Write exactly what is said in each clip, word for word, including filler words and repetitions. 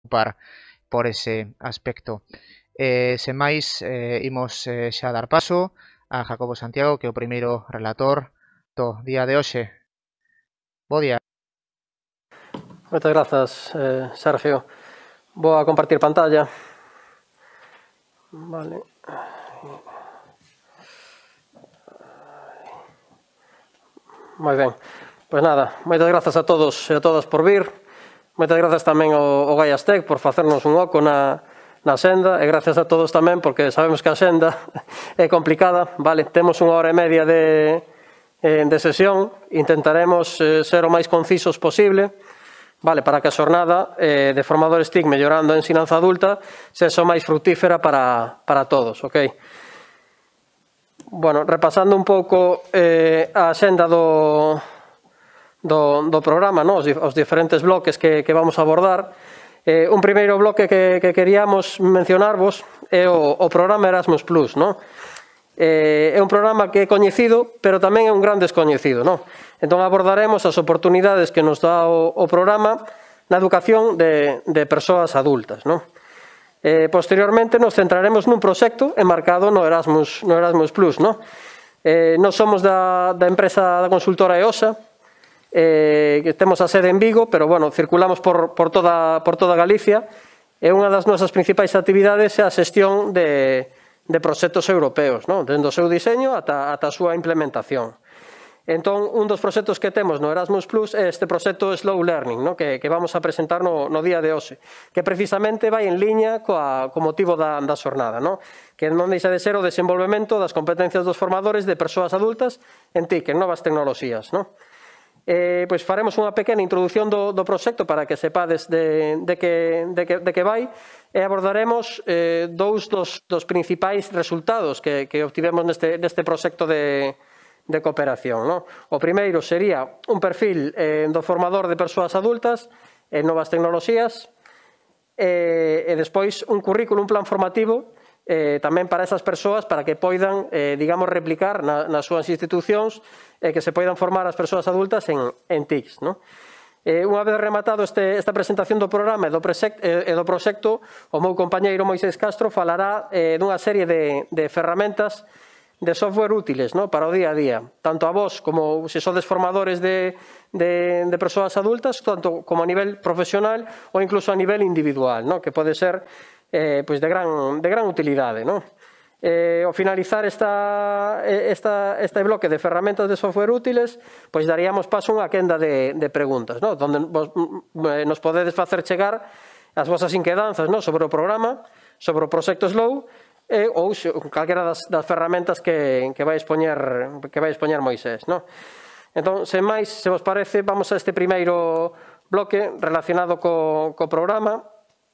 preocupar por ese aspecto. Eh, sen máis, eh, imos eh, xa dar paso a Jacobo Santiago, que é o primeiro relator do día de hoxe. Bo día. Moitas grazas, eh, Sergio. Vou a compartir pantalla. Vale. Moi ben. Pois nada, moitas grazas a todos e a todas por vir. Moitas grazas tamén ao, ao Gaiastec por facernos un oco na, na senda, e gracias a todos tamén porque sabemos que a senda é complicada. Vale, temos unha hora e media de, de sesión. Intentaremos ser o máis concisos posible, vale, para que a xornada eh, de formadores T I C mellorando a ensinanza adulta sexa máis fructífera para, para todos, ok? Bueno, repasando un pouco eh, a xenda do, do, do programa, no? os, os diferentes bloques que, que vamos a abordar. Eh, un primeiro bloque que, que queríamos mencionarvos é o, o programa Erasmus plus, no? Eh, é un programa que é coñecido, pero tamén é un gran descoñecido, no? Entón abordaremos as oportunidades que nos dá o, o programa na educación de, de persoas adultas, no? Eh, posteriormente nos centraremos nun proxecto enmarcado no Erasmus, no Erasmus plus, no? Eh, nos somos da, da empresa da consultora EOSA, eh, que temos a sede en Vigo, pero bueno, circulamos por, por, toda, por toda Galicia, e unha das nosas principais actividades é a xestión de, de proxectos europeos, no? Dende o seu diseño ata, ata a súa implementación. Entón, un dos proxectos que temos no Erasmus plus é este proxecto Slow Learning, no? que, que vamos a presentar no, no día de hoxe, que precisamente vai en liña coa, co motivo da, da xornada, no? Que non deixa de ser o desenvolvemento das competencias dos formadores de persoas adultas en T I C, en novas tecnoloxías, no? Eh, pois faremos unha pequena introducción do, do proxecto para que sepades de, de, que, de, que, de que vai, e abordaremos eh, dous dos, dos principais resultados que, que obtivemos neste, neste proxecto de de cooperación, no? O primeiro sería un perfil eh, do formador de persoas adultas en novas tecnoloxías, eh, e despois un currículo, un plan formativo eh, tamén para esas persoas para que poidan, eh, digamos, replicar na, nas súas institucións e eh, que se poidan formar as persoas adultas en, en T I Cs, no? Eh, unha vez rematado este, esta presentación do programa e do, e do proxecto, o meu compañeiro Moisés Castro falará eh, dunha serie de, de ferramentas de software útiles, no? Para o día a día, tanto a vos como se sodes formadores de, de, de persoas adultas, tanto como a nivel profesional ou incluso a nivel individual, no? Que pode ser eh, pues de, gran, de gran utilidade, no? Eh, ao finalizar esta, esta, este bloque de ferramentas de software útiles, pois daríamos paso a unha quenda de, de preguntas, no? Donde vos, nos podedes facer chegar as vosas inquedanzas, no? Sobre o programa, sobre o proxecto Slow, e, ou calquera das, das ferramentas que, que vai expoñer, que vai expoñer Moisés, no? Entón, sen máis, se vos parece, vamos a este primeiro bloque relacionado co, co programa.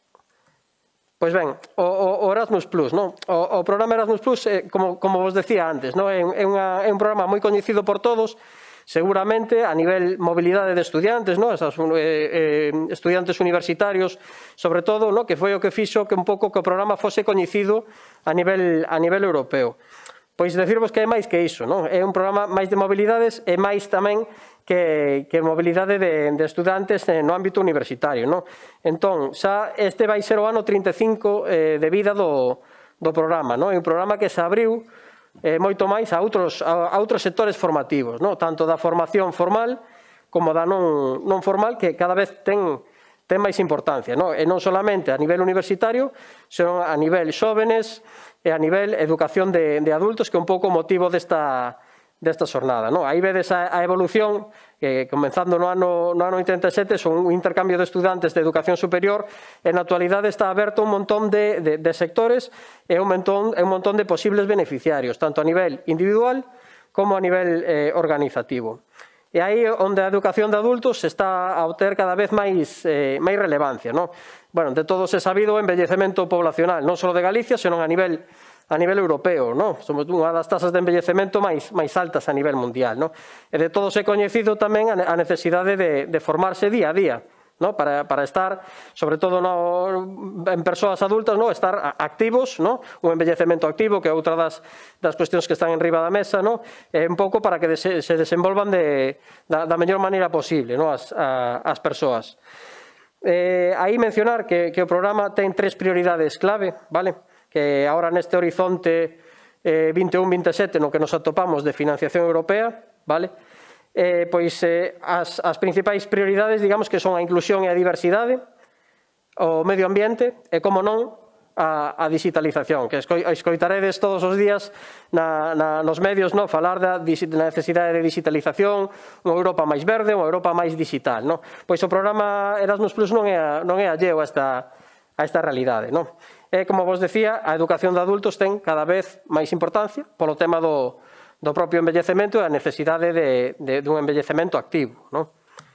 Pois ben, o, o Erasmus plus, no? O, o programa Erasmus plus, eh, como, como vos decía antes, no? É, é, unha, é un programa moi coñecido por todos, seguramente a nivel mobilidade de estudiantes, no? Esas, eh, eh, estudiantes universitarios, sobre todo, no? Que foi o que fixo que un pouco que o programa fose coñecido a nivel, a nivel europeo. Pois decirvos que é máis que iso, no? É un programa máis de mobilidades e máis tamén que, que mobilidade de, de estudantes no ámbito universitario, no? Entón, xa este vai ser o ano trinta e cinco eh, de vida do, do programa, no? É un programa que se abriu Eh, moito máis a outros, a, a outros sectores formativos, no? Tanto da formación formal como da non, non formal, que cada vez ten, ten máis importancia, no? E non solamente a nivel universitario, senón a nivel xóvenes e a nivel educación de, de adultos, que é un pouco o motivo desta, desta xornada, no? Aí vedes a, a evolución, que comenzando no ano, no ano oitenta e sete, son un intercambio de estudantes de educación superior, e na actualidade está aberto un montón de, de, de sectores e un montón, un montón de posibles beneficiarios, tanto a nivel individual como a nivel eh, organizativo. E aí onde a educación de adultos está a obter cada vez máis, eh, máis relevancia, no? Bueno, de todos é sabido o envellecemento poblacional, non só de Galicia, senón a nivel a nivel europeo, no? Somos unha das tasas de envellecemento máis, máis altas a nivel mundial, no? E de todos é coñecido tamén a necesidade de, de formarse día a día, no? Para, para estar, sobre todo no, en persoas adultas, no? Estar activos, no? Un envellecemento activo, que é outra das, das cuestións que están en riba da mesa, no? É un pouco para que se, se desenvolvan de, da, da mellor maneira posible, no? As, a, as persoas. Eh, aí mencionar que, que o programa ten tres prioridades clave, vale? Que agora neste horizonte eh, vinte e un vinte e sete no que nos atopamos de financiación europea, vale? Eh, pois eh, as, as principais prioridades, digamos que son a inclusión e a diversidade, o medio ambiente e, como non, a, a digitalización, que escoitaredes todos os días na, na, nos medios, no, falar da, da necesidade de digitalización, unha Europa máis verde, unha Europa máis digital. No? Pois o programa Erasmus Plus non é, non é alleo a esta, a esta realidade. No? E, como vos decía, a educación de adultos ten cada vez máis importancia polo tema do, do propio envellecemento e a necesidade de, de, de un envellecemento activo. No?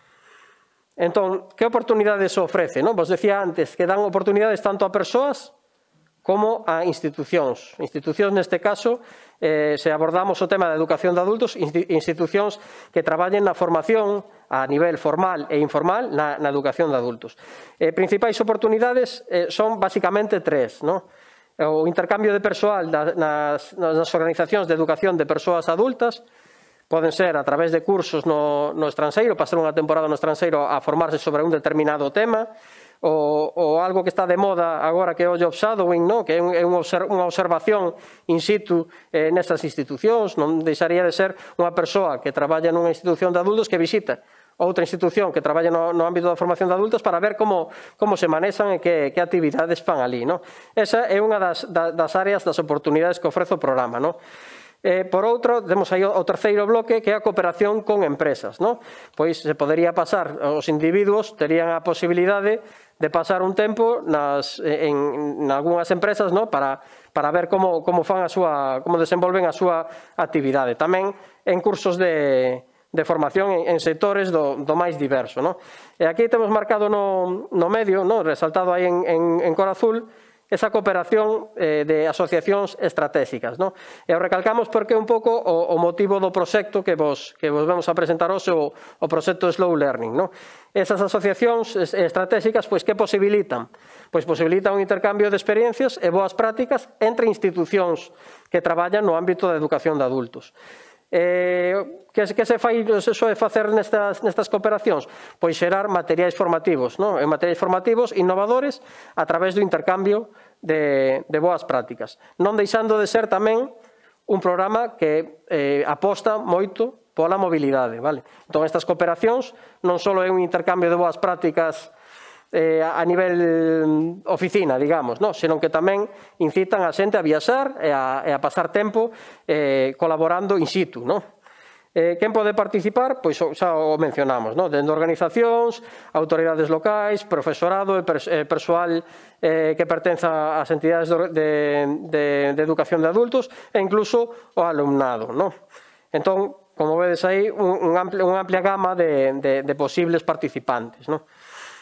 Entón, que oportunidades ofrece? No? Vos decía antes que dan oportunidades tanto a persoas como a institucións. Institucións, neste caso, eh, se abordamos o tema da educación de adultos, institucións que traballen na formación a nivel formal e informal na, na educación de adultos. Eh, principais oportunidades eh, son basicamente tres, no? O intercambio de persoal nas, nas organizacións de educación de persoas adultas, poden ser a través de cursos no, no estranxeiro, pasar unha temporada no estranxeiro a formarse sobre un determinado tema, ou, ou algo que está de moda agora que é o job shadowing, no? Que é, un, é unha observación in situ eh, nesas institucións, non deixaría de ser unha persoa que traballa nunha institución de adultos que visita outra institución que traballa no, no ámbito da formación de adultos para ver como, como se manexan e que, que actividades fan ali. No? Esa é unha das, das áreas, das oportunidades que ofrece o programa. No? Eh, por outro, temos aí o terceiro bloque que é a cooperación con empresas. No? Pois se podería pasar, os individuos terían a posibilidade de pasar un tempo nas, en, en algunhas empresas, no? para, para ver como, como fan a súa, como desenvolven a súa actividade. Tamén en cursos de, de formación en, en sectores do, do máis diverso. No? E aquí temos marcado no, no medio, no? Resaltado aí en, en, en cor azul, esa cooperación eh, de asociacións estratégicas. No? E o recalcamos porque é un pouco o, o motivo do proxecto que vos, que vos vamos a presentar hoxe, o, o proxecto Slow Learning. No? Esas asociacións estratégicas, pois, que posibilitan? Pois posibilitan un intercambio de experiencias e boas prácticas entre institucións que traballan no ámbito da educación de adultos. Eh, que, que se fai, se soe facer nestas, nestas cooperacións? Pois xerar materiais formativos, no? E materiais formativos innovadores a través do intercambio de, de boas prácticas. Non deixando de ser tamén un programa que eh, aposta moito pola mobilidade. Vale? Entón, estas cooperacións non só é un intercambio de boas prácticas Eh, a nivel oficina, digamos, no? Senón que tamén incitan a xente a viaxar e a, e a pasar tempo eh, colaborando in situ. No? Eh, quen pode participar? Pois xa o mencionamos, no? Dende organizacións, autoridades locais, profesorado e pers eh, persoal eh, que pertenza ás entidades de, de, de educación de adultos e incluso o alumnado. No? Entón, como vedes aí, un, un amplia, unha amplia gama de, de, de posibles participantes. No?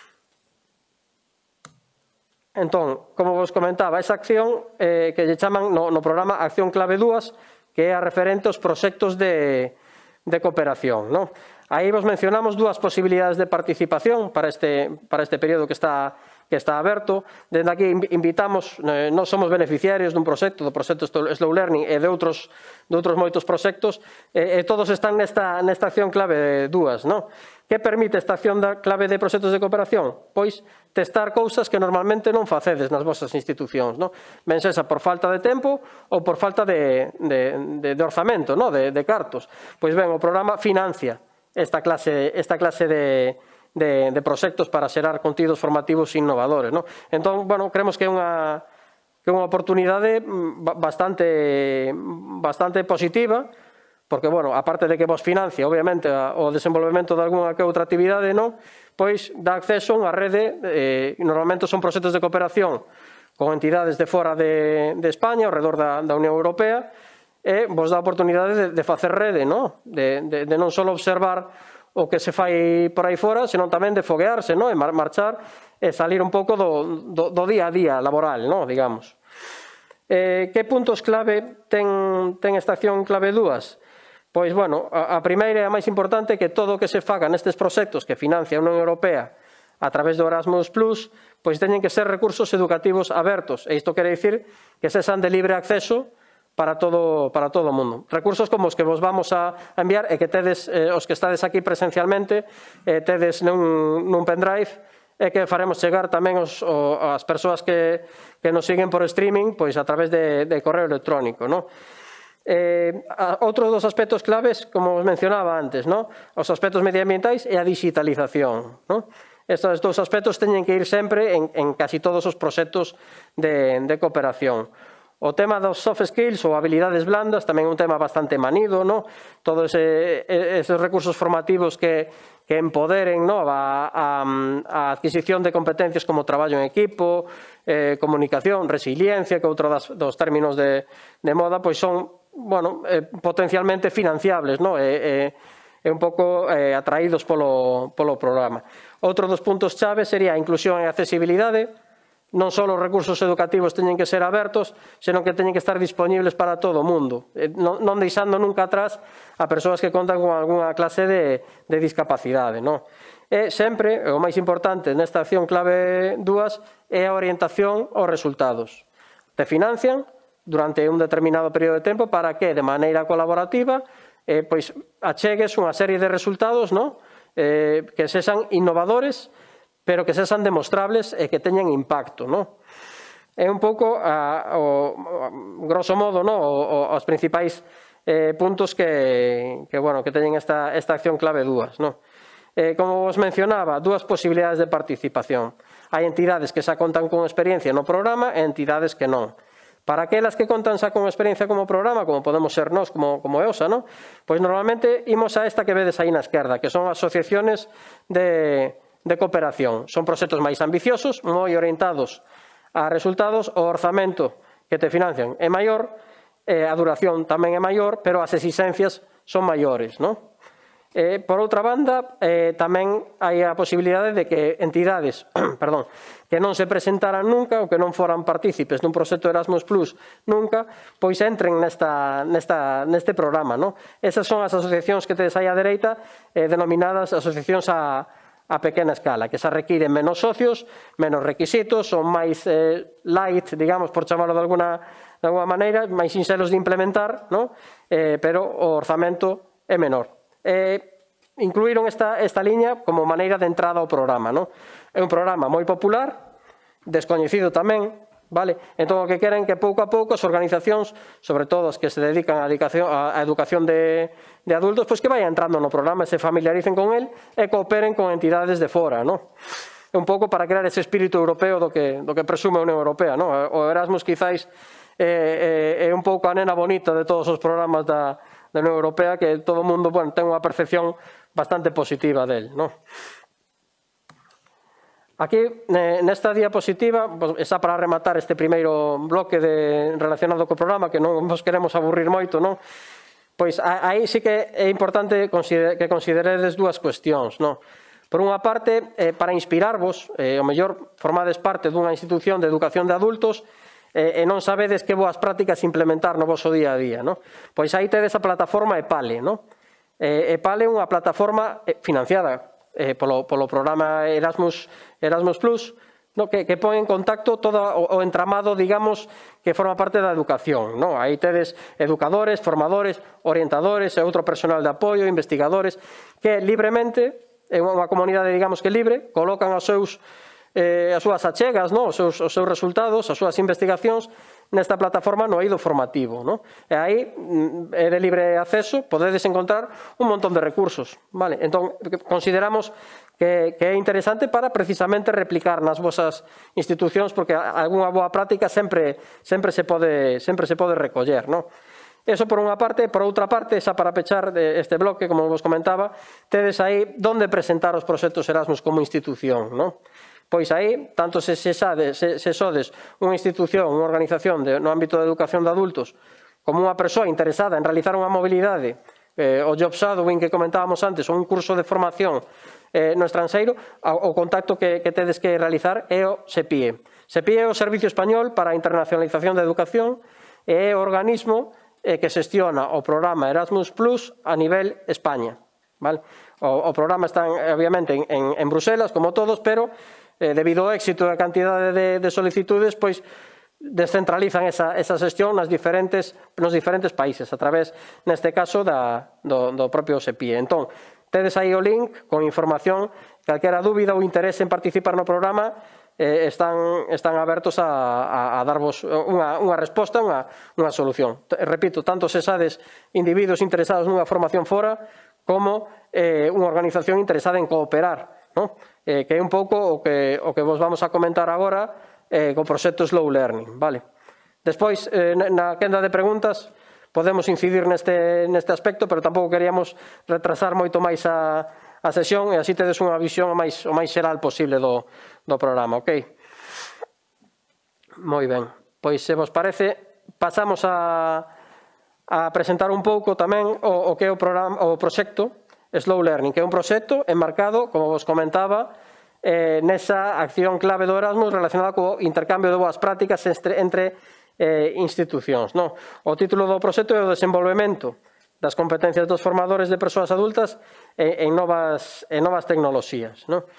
Entón, como vos comentaba, esa acción eh, que lle chaman no, no programa Acción Clave dúas, que é a referente aos proxectos de, de cooperación. No? Aí vos mencionamos dúas posibilidades de participación para este, para este período que está, que está aberto. Dende aquí invitamos, eh, nós somos beneficiarios dun proxecto, do proxecto Slow Learning e de outros, de outros moitos proxectos, e, e todos están nesta, nesta acción clave dúas. No? Que permite esta acción da clave de proxectos de cooperación? Pois testar cousas que normalmente non facedes nas vosas institucións. No? Ben sexa por falta de tempo ou por falta de, de, de, de orzamento, no? de, de cartos. Pois ben, o programa financia esta clase, esta clase de, de, de proxectos para xerar contidos formativos innovadores. No? Entón, bueno, creemos que é unha, que é unha oportunidade bastante, bastante positiva, porque, bueno, aparte de que vos financia, obviamente, o desenvolvemento de algunha que outra actividade, non? Pois dá acceso a unha rede, eh, normalmente son proxectos de cooperación con entidades de fora de, de España, ao redor da, da Unión Europea, e vos dá a oportunidade de, de facer rede, non? De, de, de non só observar o que se fai por aí fora, senón tamén de foguearse, non? E marchar e salir un pouco do, do, do día a día laboral, non? Digamos. Eh, que puntos clave ten, ten esta acción clave dúas? Pois, bueno, a primeira e a máis importante é que todo o que se faga nestes proxectos que financia a Unión Europea a través do Erasmus Plus, pois teñen que ser recursos educativos abertos. E isto quere dicir que sexan de libre acceso para todo, para todo o mundo. Recursos como os que vos vamos a enviar e que tedes, eh, os que estades aquí presencialmente, eh, tedes nun, nun pendrive e que faremos chegar tamén os, o, as persoas que, que nos siguen por streaming pois a través de, de correo electrónico, non? Eh, outro dos aspectos claves, como os mencionaba antes, ¿no? Os aspectos medioambientais e a digitalización, ¿no? Estes dous aspectos teñen que ir sempre en, en casi todos os proxectos de, de cooperación. O tema dos soft skills ou habilidades blandas tamén é un tema bastante manido, ¿no? Todos ese, esos recursos formativos que, que empoderen, ¿no? a, a, a adquisición de competencias como traballo en equipo, eh, comunicación, resiliencia, que outro das, dos términos de, de moda, pois son, bueno, eh, potencialmente financiables, ¿no? E, e, e un pouco eh, atraídos polo, polo programa. Outro dos puntos chave sería a inclusión e accesibilidade. Non só os recursos educativos teñen que ser abertos, senón que teñen que estar disponibles para todo o mundo, non, non deixando nunca atrás a persoas que contan con algunha clase de, de discapacidade, non? E sempre, o máis importante nesta acción clave dúas, é a orientación aos resultados. Te financian durante un determinado período de tempo para que, de maneira colaborativa, eh, pois achegues unha serie de resultados, non? Eh, que sexan innovadores, pero que sexan demostrables e que teñan impacto, non? É un pouco, a, o, grosso modo, non? O, o, os principais eh, puntos que, que, bueno, que teñen esta, esta acción clave dúas, non? Eh, como vos mencionaba, dúas posibilidades de participación. Hai entidades que xa contan con experiencia no programa e entidades que non. Para aquelas que contan xa con experiencia como programa, como podemos ser nós, como, como E O S A, non? Pois normalmente imos a esta que vedes aí na esquerda, que son asociaciones de... de cooperación. Son proxectos máis ambiciosos, moi orientados a resultados, o orzamento que te financian é maior, eh, a duración tamén é maior, pero as exigencias son maiores, non? Eh, por outra banda, eh, tamén hai a posibilidade de que entidades perdón, que non se presentaran nunca ou que non foran partícipes dun proxecto Erasmus Plus nunca, pois entren nesta, nesta, neste programa, non? Esas son as asociacións que tedes aí á dereita, eh, denominadas asociacións a a pequena escala, que se requiren menos socios, menos requisitos, son máis eh, light, digamos, por chamarlo de alguna, de alguna maneira, máis sinxelos de implementar, ¿no? eh, pero o orzamento é menor. Eh, incluíron esta, esta liña como maneira de entrada ao programa, ¿no? É un programa moi popular, descoñecido tamén, vale? Entón, o que queren que pouco a pouco as organizacións, sobre todo as que se dedican a educación, a educación de, de adultos, pois que vayan entrando no programa, se familiaricen con el e cooperen con entidades de fora, non? É un pouco para crear ese espírito europeo do que, do que presume a Unión Europea, non? O Erasmus quizáis é, é, é un pouco a nena bonita de todos os programas da, da Unión Europea, que todo o mundo, bueno, ten unha percepción bastante positiva del, non? Aquí, nesta diapositiva, xa para rematar este primeiro bloque de, relacionado co programa, que non vos queremos aburrir moito, non? Pois aí sí que é importante que consideredes dúas cuestións, non? Por unha parte, eh, para inspirarvos, eh, o mellor formades parte dunha institución de educación de adultos eh, e non sabedes que boas prácticas implementar no vosso día a día, non? Pois aí tedes a plataforma EPALE, non? Eh, EPALE é unha plataforma financiada Eh, polo, polo programa Erasmus, Erasmus Plus, no, que, que pon en contacto todo o, o entramado, digamos, que forma parte da educación, no? Aí tedes educadores, formadores, orientadores e outro personal de apoio, investigadores, que libremente, é unha comunidade, digamos, que libre, colocan os seus, eh, as súas achegas, no? os, seus, os seus resultados, as súas investigacións nesta plataforma no eido formativo, no? E aí é de libre acceso, podedes encontrar un montón de recursos, vale? Entón, consideramos que, que é interesante para precisamente replicar nas vosas institucións, porque algunha boa práctica sempre, sempre, se, pode, sempre se pode recoller, no? Eso por unha parte. Por outra parte, xa para pechar este bloque, como vos comentaba, tedes aí onde presentar os proxectos Erasmus como institución, no? Pois aí, tanto se, se, sade, se, se sodes unha institución, unha organización de, no ámbito de educación de adultos, como unha persoa interesada en realizar unha mobilidade, eh, o job shadowing que comentábamos antes, ou un curso de formación eh, no estranxeiro, o, o contacto que, que tedes que realizar é o SEPIE. SEPIE é o Servicio Español para a Internacionalización da Educación, e é o organismo eh, que xestiona o programa Erasmus Plus a nivel España. Vale? O, o programa está, obviamente, en, en, en Bruselas, como todos, pero Eh, debido ao éxito e a cantidade de, de solicitudes, pois descentralizan esa, esa xestión nas diferentes, nos diferentes países, a través, neste caso, da, do, do propio SEPIE. Entón, tedes aí o link con información, calquera dúbida ou interese en participar no programa, eh, están, están abertos a, a, a darvos unha, unha resposta, unha, unha solución. Repito, tanto se sades individuos interesados nunha formación fora, como eh, unha organización interesada en cooperar, ¿no? eh, que é un pouco o que, o que vos vamos a comentar agora eh, co proxecto Slow Learning. Vale. Despois, eh, na quenda de preguntas, podemos incidir neste, neste aspecto, pero tampouco queríamos retrasar moito máis a, a sesión e así tedes unha visión o máis, o máis xeral posible do, do programa, ok? Moi ben. Pois, se vos parece, pasamos a, a presentar un pouco tamén o, o que é o, programa, o proxecto Slow Learning, que é un proxecto enmarcado, como vos comentaba, eh, nesa acción clave do Erasmus relacionada co intercambio de boas prácticas entre, entre eh, institucións. No? O título do proxecto é o desenvolvemento das competencias dos formadores de persoas adultas en, en, novas, en novas tecnoloxías. No?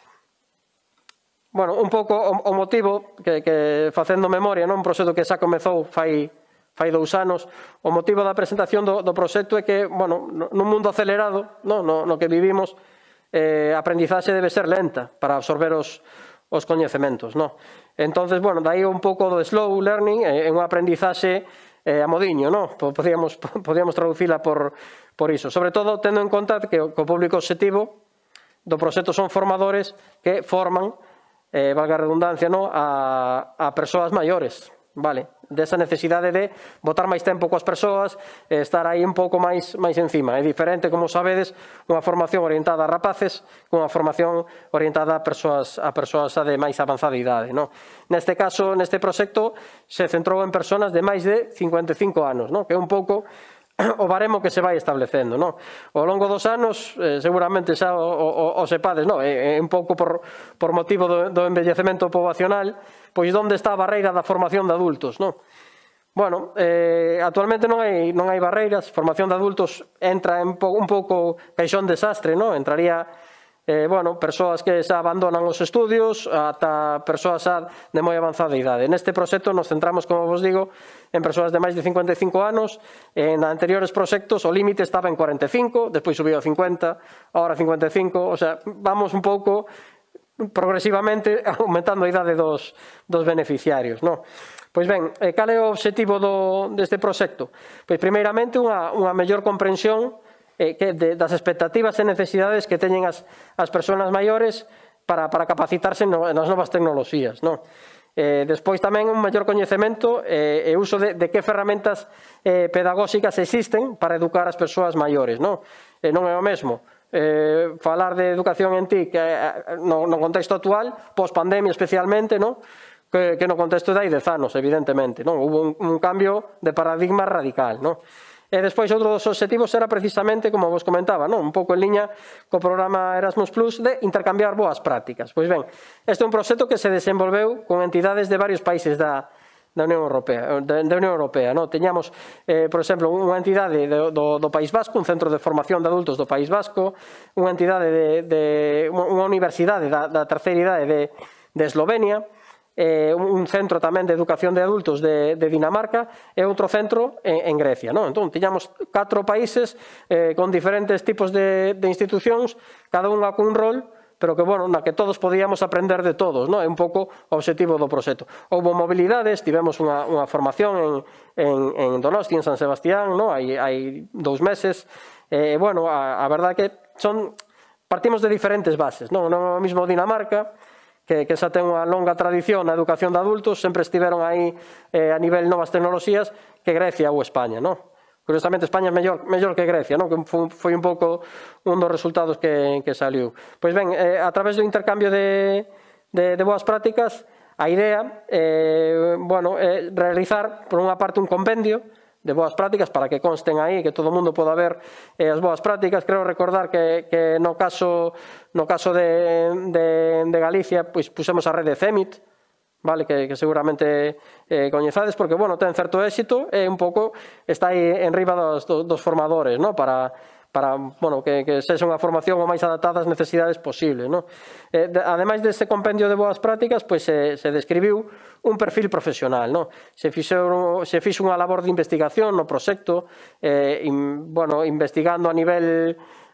Bueno, un pouco o, o motivo, que, que facendo memoria, non? Un proxecto que xa comezou fai, fai dous anos, o motivo da presentación do, do proxecto é que, bueno, nun mundo acelerado, no, no, no que vivimos, eh, a aprendizaxe debe ser lenta para absorber os, os coñecementos, no? Entonces, bueno, dai un pouco do slow learning, é eh, unha aprendizaxe eh, a modiño, no? Podíamos, podíamos traducila por, por iso. Sobre todo, tendo en conta que o, que o público objetivo do proxecto son formadores que forman, eh, valga a redundancia, no? a, a persoas maiores, vale? Desa necesidade de botar máis tempo coas persoas, eh, estar aí un pouco máis, máis encima. É diferente, como sabedes, unha formación orientada a rapaces con unha formación orientada a persoas, a persoas de máis avanzada idade. No? Neste caso, neste proxecto, se centrou en persoas de máis de cincuenta e cinco anos, no? Que é un pouco o baremo que se vai establecendo. No? Ao longo dos anos, eh, seguramente xa o, o, o sepades, no? é, é un pouco por, por motivo do, do envellecemento poboacional, pois onde está a barreira da formación de adultos, non? Bueno, eh, actualmente non hai, non hai barreiras, formación de adultos entra en po, un pouco caixón desastre, non? Entraría, eh, bueno, persoas que xa abandonan os estudios ata persoas xa de moi avanzada idade. Neste proxecto nos centramos, como vos digo, en persoas de máis de cincuenta e cinco anos. En anteriores proxectos o límite estaba en cuarenta e cinco, despois subiu a cincuenta, agora cincuenta e cinco, o sea, vamos un pouco progresivamente aumentando a idade dos, dos beneficiarios. No? Pois ben, cal é o obxectivo do, deste proxecto? Pois primeiramente unha, unha mellor comprensión eh, que de, das expectativas e necesidades que teñen as, as persoas maiores para, para capacitarse no, nas novas tecnoloxías. No? Eh, despois tamén un mellor coñecemento e eh, uso de, de que ferramentas eh, pedagóxicas existen para educar as persoas maiores. No, eh, non é o mesmo Eh, falar de educación en T I C eh, no, no contexto actual, post-pandemia especialmente, no? que, que no contexto de hai dez anos, evidentemente. No? Hubo un, un cambio de paradigma radical. No? E despois, outro dos obxectivos era precisamente, como vos comentaba, no? un pouco en liña co programa Erasmus Plus, de intercambiar boas prácticas. Pois ben, este é un proxecto que se desenvolveu con entidades de varios países da da Unión Europea, da Unión Europea, no? Teñamos, eh, por exemplo, unha entidade do, do, do País Vasco, un centro de formación de adultos do País Vasco, unha entidade de, de unha universidade da, da terceira idade de, de Eslovenia, eh, un centro tamén de educación de adultos de, de Dinamarca e outro centro en, en Grecia, no? Entón, teñamos catro países eh, con diferentes tipos de, de institucións, cada unha con un rol, pero que, bueno, na que todos podíamos aprender de todos, no? É un pouco o obxectivo do proxecto. Houbo mobilidades, tivemos unha, unha formación en, en, en Donosti, en San Sebastián, no? hai, hai dous meses, e, eh, bueno, a, a verdade que son, partimos de diferentes bases, non? Non é o mesmo Dinamarca, que, que xa ten unha longa tradición na educación de adultos, sempre estiveron aí eh, a nivel novas tecnoloxías, que Grecia ou España, non? Curiosamente, España é mellor, mellor que Grecia, non? Que foi un pouco un dos resultados que, que saliu. Pois ben, eh, a través do intercambio de, de, de boas prácticas, a idea é eh, bueno, eh, realizar, por unha parte, un compendio de boas prácticas para que consten aí, que todo o mundo poda ver eh, as boas prácticas. Creo recordar que, que no caso, no caso de, de, de Galicia, pois pusemos a rede CEMIT, vale, que, que seguramente eh, coñezades, porque, bueno, ten certo éxito e un pouco está aí en riba dos, dos formadores, no? para, para bueno, que, que sexa unha formación o máis adaptada ás necesidades posibles. No? Eh, de, ademais deste compendio de boas prácticas, pois se, se describiu un perfil profesional. No? Se, fixo, se fixo unha labor de investigación no proxecto, eh, in, bueno, investigando a nivel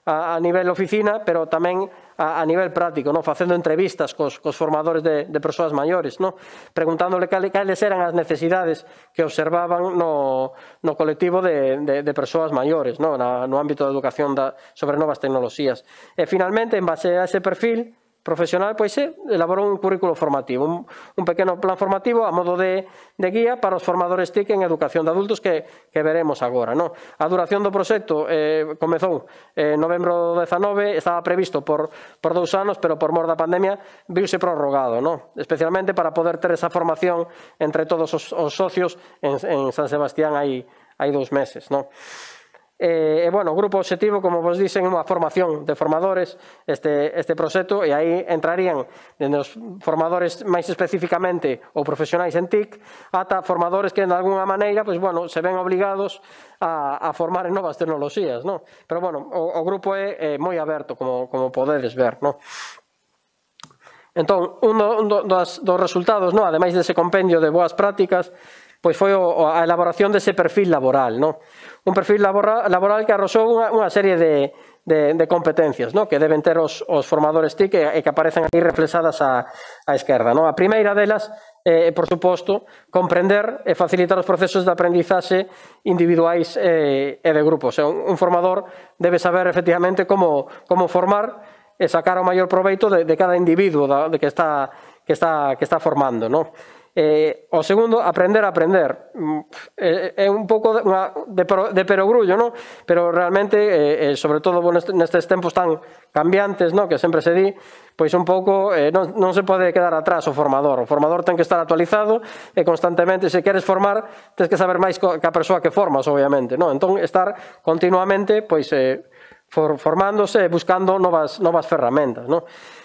a, a nivel oficina, pero tamén a, a nivel práctico, no? Facendo entrevistas cos, cos formadores de, de persoas maiores, no? Preguntándole cales, cales eran as necesidades que observaban no, no colectivo de, de, de persoas maiores, no? Na, no ámbito da educación da, sobre novas tecnoloxías. E, finalmente, en base a ese perfil profesional, pois se elaborou un currículo formativo, un, un pequeno plan formativo a modo de, de guía para os formadores T I C en educación de adultos que, que veremos agora. No? A duración do proxecto eh, comezou en eh, novembro dezanove, estaba previsto por, por dous anos, pero por mor da pandemia viuse prorrogado, no? Especialmente para poder ter esa formación entre todos os, os socios en, en San Sebastián hai, hai dous meses. No? E, e, bueno, o grupo obxectivo, como vos dixen, é unha formación de formadores este, este proxecto, e aí entrarían dende os formadores máis especificamente ou profesionais en T I C ata formadores que, de alguna maneira, pues, bueno, se ven obligados a, a formar en novas tecnoloxías, no? Pero, bueno, o, o grupo é, é moi aberto, como, como podedes ver, no? Entón, un, do, un do, dos, dos resultados, no? Ademais dese compendio de boas prácticas, pois foi o, a elaboración dese perfil laboral, no? Un perfil laboral, laboral que arrosou unha, unha serie de, de, de competencias, no? Que deben ter os, os formadores T I C e, e que aparecen aquí reflexadas á, á esquerda, no? A primeira delas, eh, por suposto, comprender e facilitar os procesos de aprendizaxe individuais e, e de grupos. Un, un formador debe saber efectivamente como, como formar e sacar o maior proveito de, de cada individuo da, de que, está, que, está, que está formando, no? Eh, o segundo, aprender a aprender. É, é un pouco de, de, de perogrullo, no? Pero realmente, eh, sobre todo nestes tempos tan cambiantes, no? Que sempre se di, pois un pouco eh, non, non se pode quedar atrás o formador. O formador ten que estar actualizado e constantemente, se queres formar, tens que saber máis que a persoa que formas, obviamente, no? Entón, estar continuamente, pois, eh, for, formándose e buscando novas, novas ferramentas, no?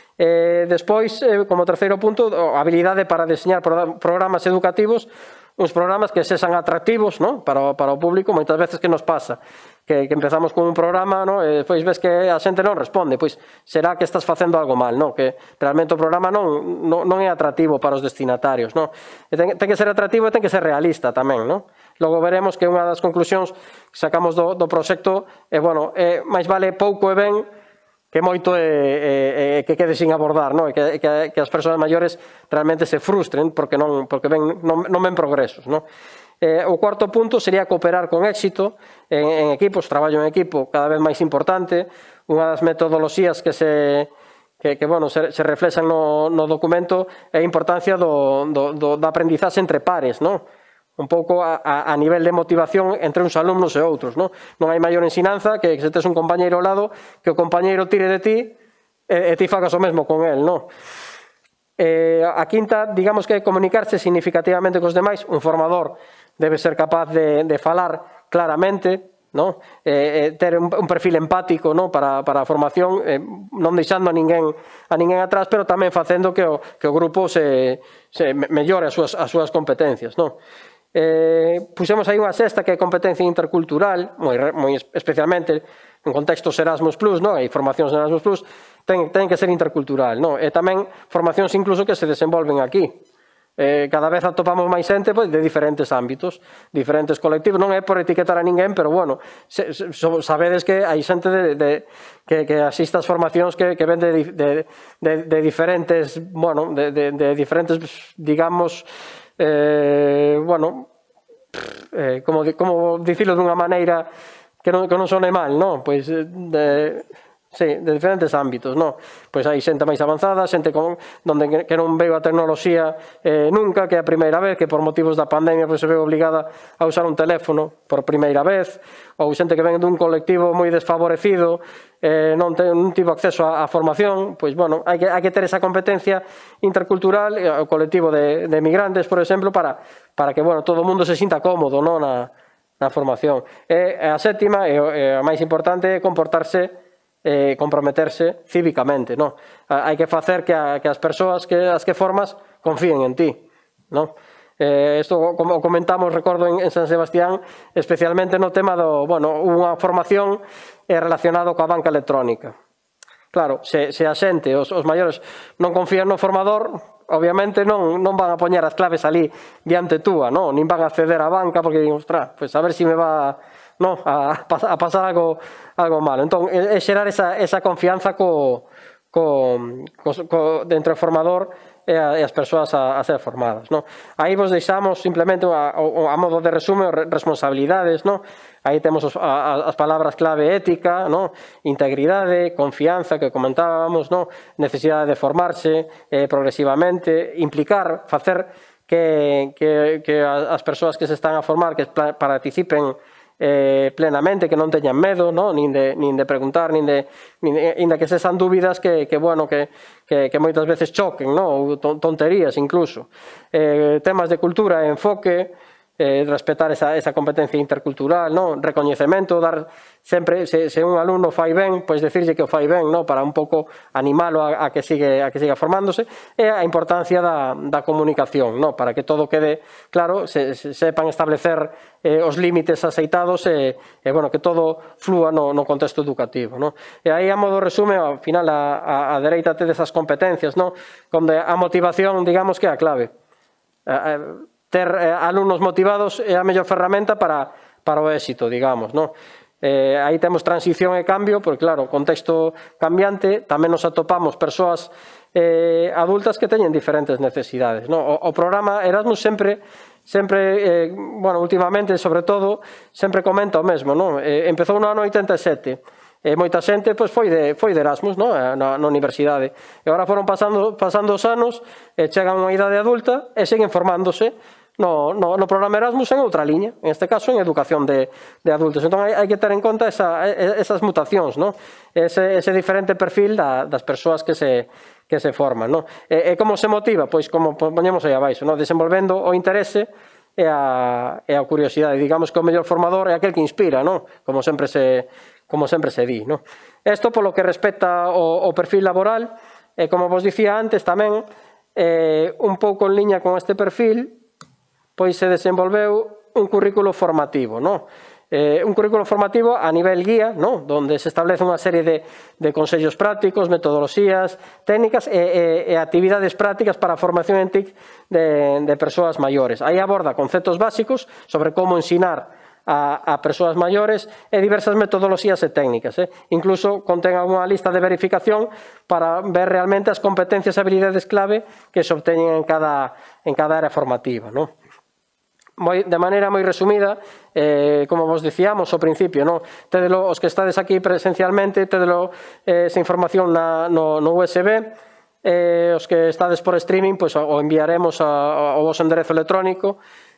Eh, despois, eh, como terceiro punto, a habilidade para diseñar programas educativos, uns programas que sexan atractivos, no? para, para o público. Moitas veces que nos pasa que, que empezamos con un programa, no? E despois ves que a xente non responde, pois será que estás facendo algo mal, no? Que realmente o programa non, non, non é atractivo para os destinatarios, no? E ten, ten que ser atractivo e ten que ser realista tamén, no? Logo veremos que unha das conclusións que sacamos do, do proxecto é, bueno, é, máis vale pouco e ben que moito é, é, é que quede sin abordar, no? E que, que, que as persoas maiores realmente se frustren porque non, porque ven, non, non ven progresos, no? Eh, o cuarto punto sería cooperar con éxito en, en equipos, traballo en equipo cada vez máis importante. Unha das metodoloxías que se que, que bueno, se, se reflexan no, no documento é a importancia do, do, do, da aprendizaxe entre pares, no? Un pouco a, a, a nivel de motivación entre uns alumnos e outros, non? Non hai maior ensinanza que se tes un compañeiro ao lado que o compañeiro tire de ti e, e ti fagas o mesmo con el, non? Eh, a quinta, digamos que comunicarse significativamente cos demais. Un formador debe ser capaz de, de falar claramente, non? Eh, ter un, un perfil empático, non? Para, para a formación, eh, non deixando a ninguén, a ninguén atrás, pero tamén facendo que o, que o grupo se, se mellore as súas, as súas competencias, non? Eh, pusemos aí unha sexta que é competencia intercultural, moi, moi especialmente en contextos Erasmus plus, no? E formacións Erasmus plus, ten, ten que ser intercultural, no? E tamén formacións incluso que se desenvolven aquí. Eh, cada vez atopamos máis xente, pois, de diferentes ámbitos, diferentes colectivos. Non é por etiquetar a ninguén, pero bueno, se, se, sabedes que hai xente de, de, que, que asiste ás formacións que, que ven de, de, de, de diferentes, bueno, de, de, de diferentes, digamos, Eh, bueno, eh, como, como dicilo dunha maneira que non, que non sone mal, non? Pois de, sí, de diferentes ámbitos, non? Pois hai xente máis avanzada, xente con, donde que non veo a tecnoloxía eh, nunca, que é a primeira vez, que por motivos da pandemia pois, se veo obligada a usar un teléfono por primeira vez, ou xente que ven dun colectivo moi desfavorecido, eh, non, te, non tivo acceso á, á formación, pois, bueno, hai que, hai que ter esa competencia intercultural, o colectivo de, de migrantes, por exemplo, para, para que, bueno, todo o mundo se sinta cómodo, non, na, na formación. E a sétima, e a máis importante, é comportarse, eh, comprometerse cívicamente, non? Hai que facer que, a, que as persoas que as que formas confíen en ti, non? Eh, isto, como comentamos, recordo en, en San Sebastián, especialmente no tema do, bueno, unha formación eh, relacionado coa banca electrónica. Claro, se, se a xente, os, os maiores, non confían no formador, obviamente non, non van a poñer as claves ali diante túa, non? Nin van a acceder á banca porque digan, ostras, pues a ver si me va, no? a, a pasar algo, algo malo. Entón, é xerar esa, esa confianza co, co, co, co, dentro do formador e, a, e as persoas a, a ser formadas, no? Aí vos deixamos simplemente a, a, a modo de resume responsabilidades, no? Aí temos os, a, as palabras clave ética, no? Integridade, confianza, que comentábamos, no? Necesidade de formarse eh, progresivamente, implicar, facer que, que, que as persoas que se están a formar que participen eh, plenamente, que non teñan medo, no? nin, de, nin de preguntar, nin de, nin de, nin de que sean dúbidas que, que, bueno, que, que, que moitas veces choquen, no? Ou tonterías incluso. Eh, temas de cultura e enfoque, eh, respetar esa, esa competencia intercultural, no? Recoñecemento, dar sempre, se, se un alumno fai ben, pois decirlle que o fai ben, no? Para un pouco animalo a, a, que sigue, a que siga formándose, e a importancia da, da comunicación, no? Para que todo quede claro, se, se sepan establecer eh, os límites aceitados e, e bueno, que todo flúa no, no contexto educativo, no? E aí, a modo resume, ao final, a, a, a dereita te desas competencias, no? Onde a motivación, digamos, que é a clave. A, a, ter eh, alumnos motivados é a mellor ferramenta para, para o éxito, digamos, no? Eh, aí temos transición e cambio, porque claro, contexto cambiante, tamén nos atopamos persoas eh, adultas que teñen diferentes necesidades, no? O, o programa Erasmus sempre, sempre eh, bueno, últimamente, sobre todo, sempre comenta o mesmo, no? Eh, empezou no ano oitenta e sete, e moita xente pois, foi, de, foi de Erasmus, no? Na, na universidade, e agora foron pasando, pasando os anos, e chegan a unha idade adulta e seguen formándose No, no, no programa Erasmus en outra liña, en este caso en educación de, de adultos. Entón hai, hai que ter en conta esa, esas mutacións, no? ese, ese diferente perfil da, das persoas que se, que se forman. No? E, e como se motiva? Pois como poñemos aí abaixo, no? Desenvolvendo o interese e a, e a curiosidade. Digamos que o mellor formador é aquel que inspira, no? como sempre se, como sempre se di. No? Isto polo que respecta o, o perfil laboral, e como vos dicía antes tamén, eh, un pouco en liña con este perfil, pois se desenvolveu un currículo formativo, no? Eh, un currículo formativo a nivel guía, no? Donde se establece unha serie de, de consellos prácticos, metodoloxías, técnicas e, e, e actividades prácticas para a formación en T I C de, de persoas maiores. Aí aborda conceptos básicos sobre como ensinar a, a persoas maiores e diversas metodoloxías e técnicas. Eh? Incluso contén unha lista de verificación para ver realmente as competencias e habilidades clave que se obteñen en cada, en cada área formativa, no? Moi, de maneira moi resumida, eh, como vos dicíamos ao principio, no? Tedelo, os que estades aquí presencialmente, tedelo eh, esa información na, no, no U S B, eh, os que estades por streaming, pois, o enviaremos a, ao vosso enderezo electrónico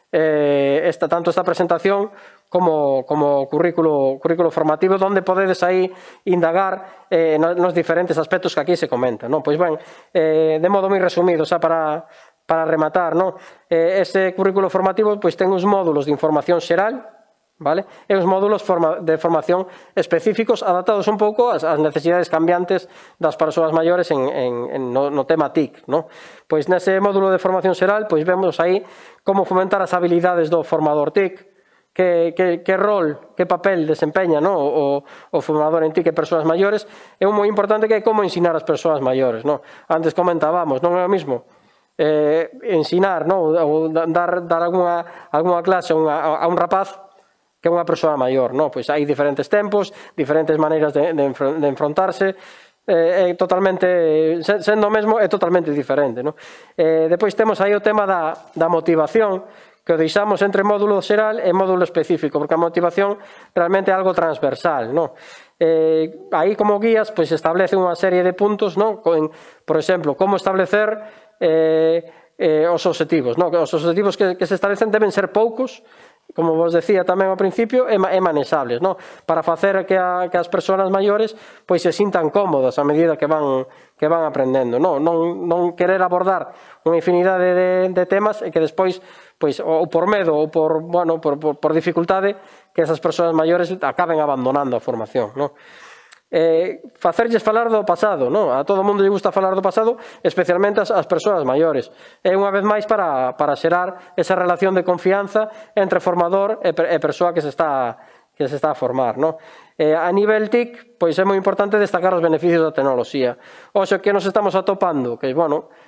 eh, esta, tanto esta presentación como, como currículo, currículo formativo, donde podedes aí indagar eh, nos diferentes aspectos que aquí se comentan, no? Pois ben, eh, de modo moi resumido, xa para... Para rematar, no? eh, ese currículo formativo pois, ten uns módulos de información xeral, vale? E uns módulos forma, de formación específicos adaptados un pouco ás, ás necesidades cambiantes das persoas maiores en, en, en, no, no tema T I C. No? Pois nese módulo de formación xeral pois vemos aí como fomentar as habilidades do formador T I C, que, que, que rol, que papel desempeña, no? o, o formador en T I C e persoas maiores, é un moi importante que é como ensinar as persoas maiores. No? Antes comentábamos, non é o mismo Eh, ensinar, no? ou dar, dar alguna, alguna clase a, unha, a un rapaz que unha persoa maior, no? Pois hai diferentes tempos, diferentes maneiras de, de, de enfrontarse, eh, é totalmente, sendo o mesmo, é totalmente diferente, no? Eh, depois temos aí o tema da, da motivación, que o deixamos entre módulo xeral e módulo específico, porque a motivación realmente é algo transversal, no? Eh, aí como guías, pois establece unha serie de puntos, no? Con, por exemplo, como establecer Eh, eh, os objetivos, no? Os objetivos que, que se establecen deben ser poucos, como vos decía tamén ao principio, e, e manesables, no? Para facer que, a, que as persoas maiores pois se sintan cómodas a medida que van, que van aprendendo, no? Non, non querer abordar unha infinidade de, de temas e que despois, pois, ou por medo ou por, bueno, por, por, por dificultade, que esas persoas maiores acaben abandonando a formación, no? Eh, facerlles falar do pasado, no? A todo o mundo lle gusta falar do pasado, especialmente as, as persoas maiores. É unha vez máis para, para xerar esa relación de confianza entre formador e, e persoa que se está, que se está a formar, no? Eh, a nivel T I C, pois é moi importante destacar os beneficios da tecnoloxía. Oxo, que nos estamos atopando, que, bueno,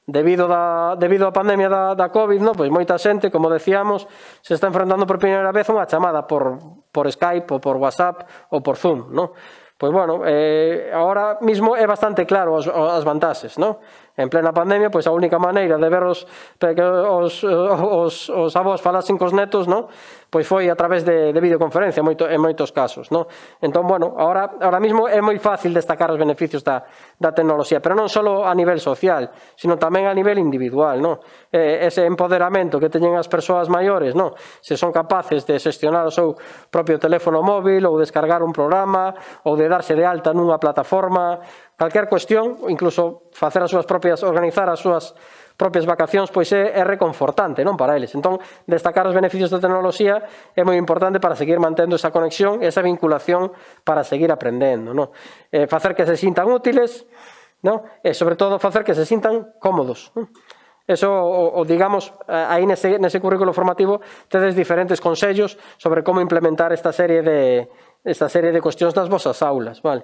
debido da, debido á pandemia da, da COVID, no? Pois moita xente, como decíamos, se está enfrentando por primeira vez a unha chamada por, por Skype ou por WhatsApp ou por Zoom, no? Pois, bueno, eh, ahora mismo é bastante claro as, as vantaxes, no? En plena pandemia, pois a única maneira de ver os, que os, os, os avós falasen cos netos, no? Pois foi a través de, de videoconferencia moito, en moitos casos, no? Entón, bueno, ahora, ahora mismo é moi fácil destacar os beneficios da, da tecnoloxía, pero non só a nivel social, sino tamén a nivel individual, no? Eh, ese empoderamento que teñen as persoas maiores, no? Se son capaces de xestionar o seu propio teléfono móvil ou descargar un programa ou de darse de alta nunha plataforma, calquer cuestión, incluso facer as súas propias, organizar as súas propias vacacións, pois é, é reconfortante, non, para eles. Entón, destacar os beneficios da tecnoloxía é moi importante para seguir mantendo esa conexión, esa vinculación para seguir aprendendo, non? Eh, facer que se sintan útiles, non? E, sobre todo, facer que se sintan cómodos, non? Eso, o, o digamos, aí nese, nese currículo formativo tedes diferentes consellos sobre como implementar esta serie de, esta serie de cuestións nas vosas aulas, vale?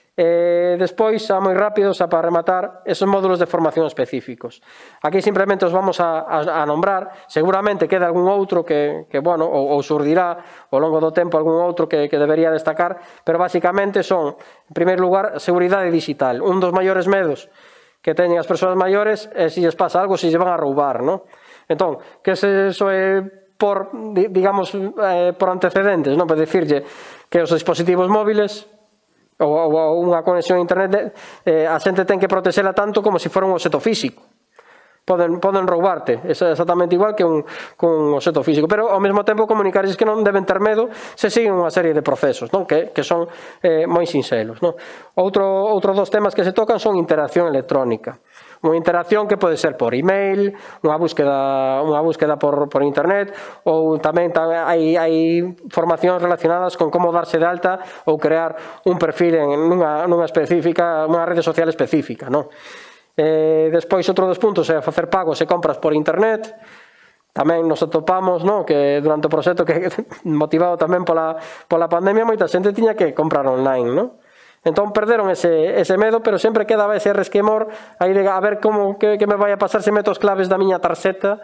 Eh, despois, xa moi rápido, xa para rematar, esos módulos de formación específicos. Aquí simplemente os vamos a, a, a nombrar, seguramente queda algún outro que, que bueno, ou, ou surdirá ao longo do tempo algún outro que, que debería destacar, pero basicamente son, en primeiro lugar, seguridade digital. Un dos maiores medos que teñen as persoas maiores é se lles pasa algo, se lles van a roubar, non? Entón, que se eso é por, digamos, eh, por antecedentes, non? Por dicirlle que os dispositivos móviles ou, ou unha conexión a internet, eh, a xente ten que protexela tanto como se fora un obxecto físico. Poden, poden roubarte, é exactamente igual que un, que un obxecto físico, pero ao mesmo tempo comunicarles que non deben ter medo se siguen unha serie de procesos, non? Que, que son eh, moi sinxelos, non? Outro, outro dos temas que se tocan son interacción electrónica. Unha interacción que pode ser por email, unha búsqueda, unha búsqueda por, por internet, ou tamén hai, hai formacións relacionadas con como darse de alta ou crear un perfil en nunha, nunha específica, unha rede social específica, non? Eh, despois, outro dos puntos é facer pagos e compras por internet. Tamén nos atopamos, no, que durante o proxecto que motivado tamén pola, pola pandemia, moita xente tiña que comprar online, non? Entón perderon ese, ese medo, pero sempre quedaba ese resquemor aí de a ver como que, que me vai a pasar se meto as claves da miña tarxeta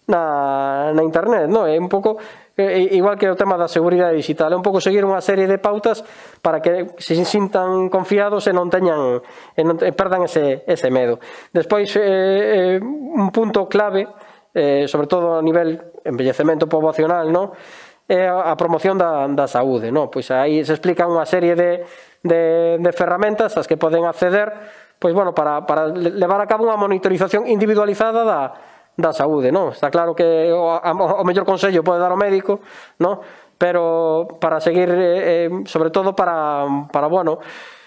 na, na internet, non? É un pouco eh, igual que o tema da seguridade digital, é un pouco seguir unha serie de pautas para que se sintan confiados e non teñan e non e perdan ese, ese medo. Despois, eh, eh, un punto clave, eh, sobre todo a nivel envellecemento poboacional, non? É a promoción da, da saúde, non? Pois aí se explica unha serie de, de, de ferramentas ás que poden acceder, pois, bueno, para, para levar a cabo unha monitorización individualizada da, da saúde, non? Está claro que o, o mellor consello pode dar o médico, non? Pero para seguir, eh, sobre todo para, para bueno,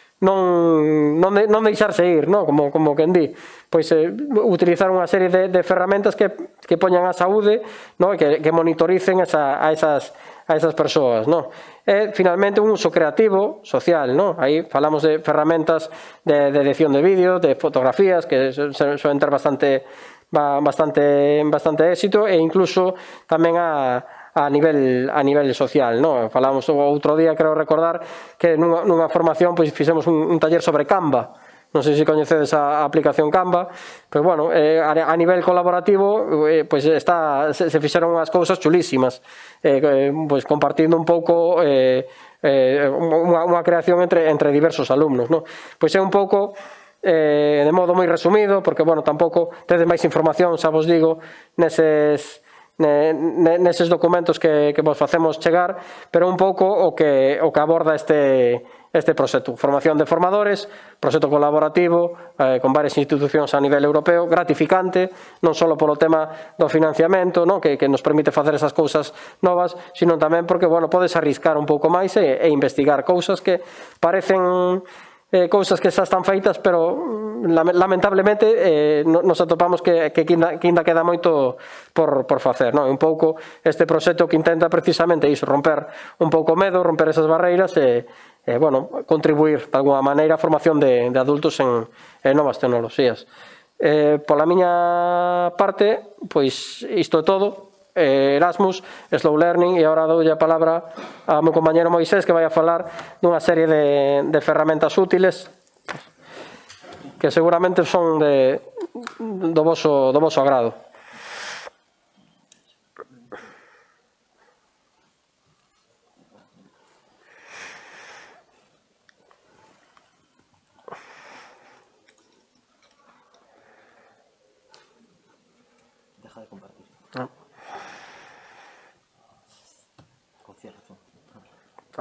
non, non, de, non deixarse ir, non? Como, como quen di, pois eh, utilizar unha serie de, de ferramentas que, que poñan a saúde, non? Que, que monitoricen esa, a, esas, a esas persoas, non? E finalmente un uso creativo, social, non? Aí falamos de ferramentas de, de edición de vídeo, de fotografías, que suelen ter bastante, bastante, bastante éxito, e incluso tamén a a nivel a nivel social, non? Falamos outro día, creo recordar, que nunha, nunha formación pois fixemos un, un taller sobre Canva. Non sei se coñecedes a aplicación Canva, pero bueno, eh, a nivel colaborativo eh, pois está, se, se fixeron unhas cousas chulísimas, eh, pois compartindo un pouco eh, eh, unha, unha creación entre, entre diversos alumnos, non? Pois é un pouco eh, de modo moi resumido, porque bueno, tampouco tedes máis información, xa vos digo, neses neses documentos que, que vos facemos chegar, pero un pouco o que, o que aborda este, este proxecto. Formación de formadores, proxecto colaborativo eh, con varias institucións a nivel europeo, gratificante, non só polo tema do financiamento, no? que, que nos permite facer esas cousas novas, sino tamén porque, bueno, podes arriscar un pouco máis e, e investigar cousas que parecen eh, cousas que xa están feitas, pero lamentablemente eh, nos atopamos que, que, que ainda queda moito por, por facer, non? Un pouco este proxecto que intenta precisamente iso, romper un pouco o medo, romper esas barreiras e, e bueno, contribuir de alguma maneira a formación de, de adultos en, en novas tecnoloxías. Eh, pola miña parte, pois isto é todo. Erasmus, Slow Learning, e agora doulle a palabra ao meu compañero Moisés, que vai a falar dunha serie de, de ferramentas útiles que seguramente son de, do voso, do voso agrado. Deja de compartir. Ah. Con cierto. Ah.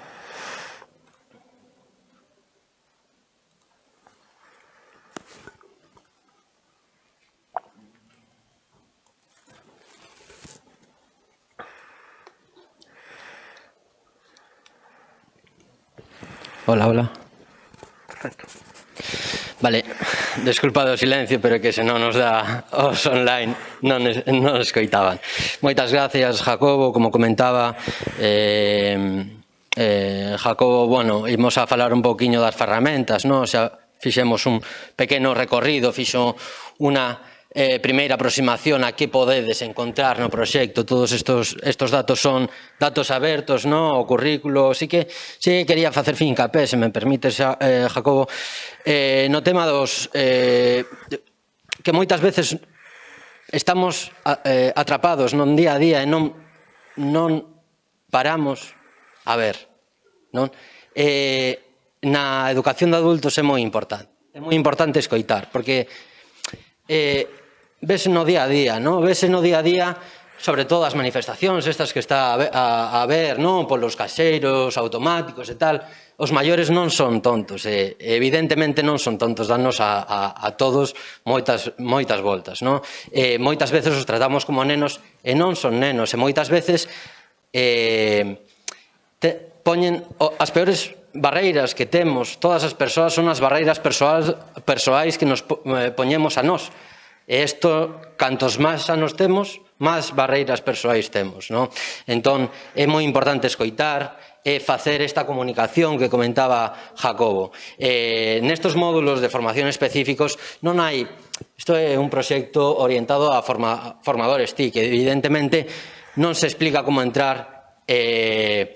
Hola, hola. Perfecto. Vale, desculpa do silencio, pero que se non nos dá os online non, non escoitaban. Moitas gracias, Jacobo, como comentaba. Eh, eh, Jacobo, bueno, imos a falar un poquinho das ferramentas, non? O sea, fixemos un pequeno recorrido, fixo unha eh, primeira aproximación a que podedes encontrar no proxecto. Todos estos, estos datos son datos abertos, no? O currículo. Sí que, sí que quería facer fincapé, se me permites, eh, Jacobo, eh, no tema dos... Eh, que moitas veces estamos eh, atrapados non día a día e non, non paramos a ver, non? Eh, na educación de adultos é moi importante. É moi importante escoitar, porque eh, vese no día a día, non? Vese no día a día, sobre todo as manifestacións estas que está a, a, a ver, non? Polos caixeiros automáticos e tal. Os maiores non son tontos, e evidentemente non son tontos, danos a, a, a todos moitas, moitas voltas, non? E moitas veces os tratamos como nenos e non son nenos, e moitas veces eh, te, poñen as peores barreiras que temos todas as persoas son as barreiras persoais, persoais que nos poñemos a nós. E isto, cantos máis anos temos, máis barreiras persoais temos, non? Entón, é moi importante escoitar e facer esta comunicación que comentaba Jacobo. Eh, nestos módulos de formación específicos non hai... Isto é un proxecto orientado a forma, formadores T I C, que evidentemente non se explica como entrar eh,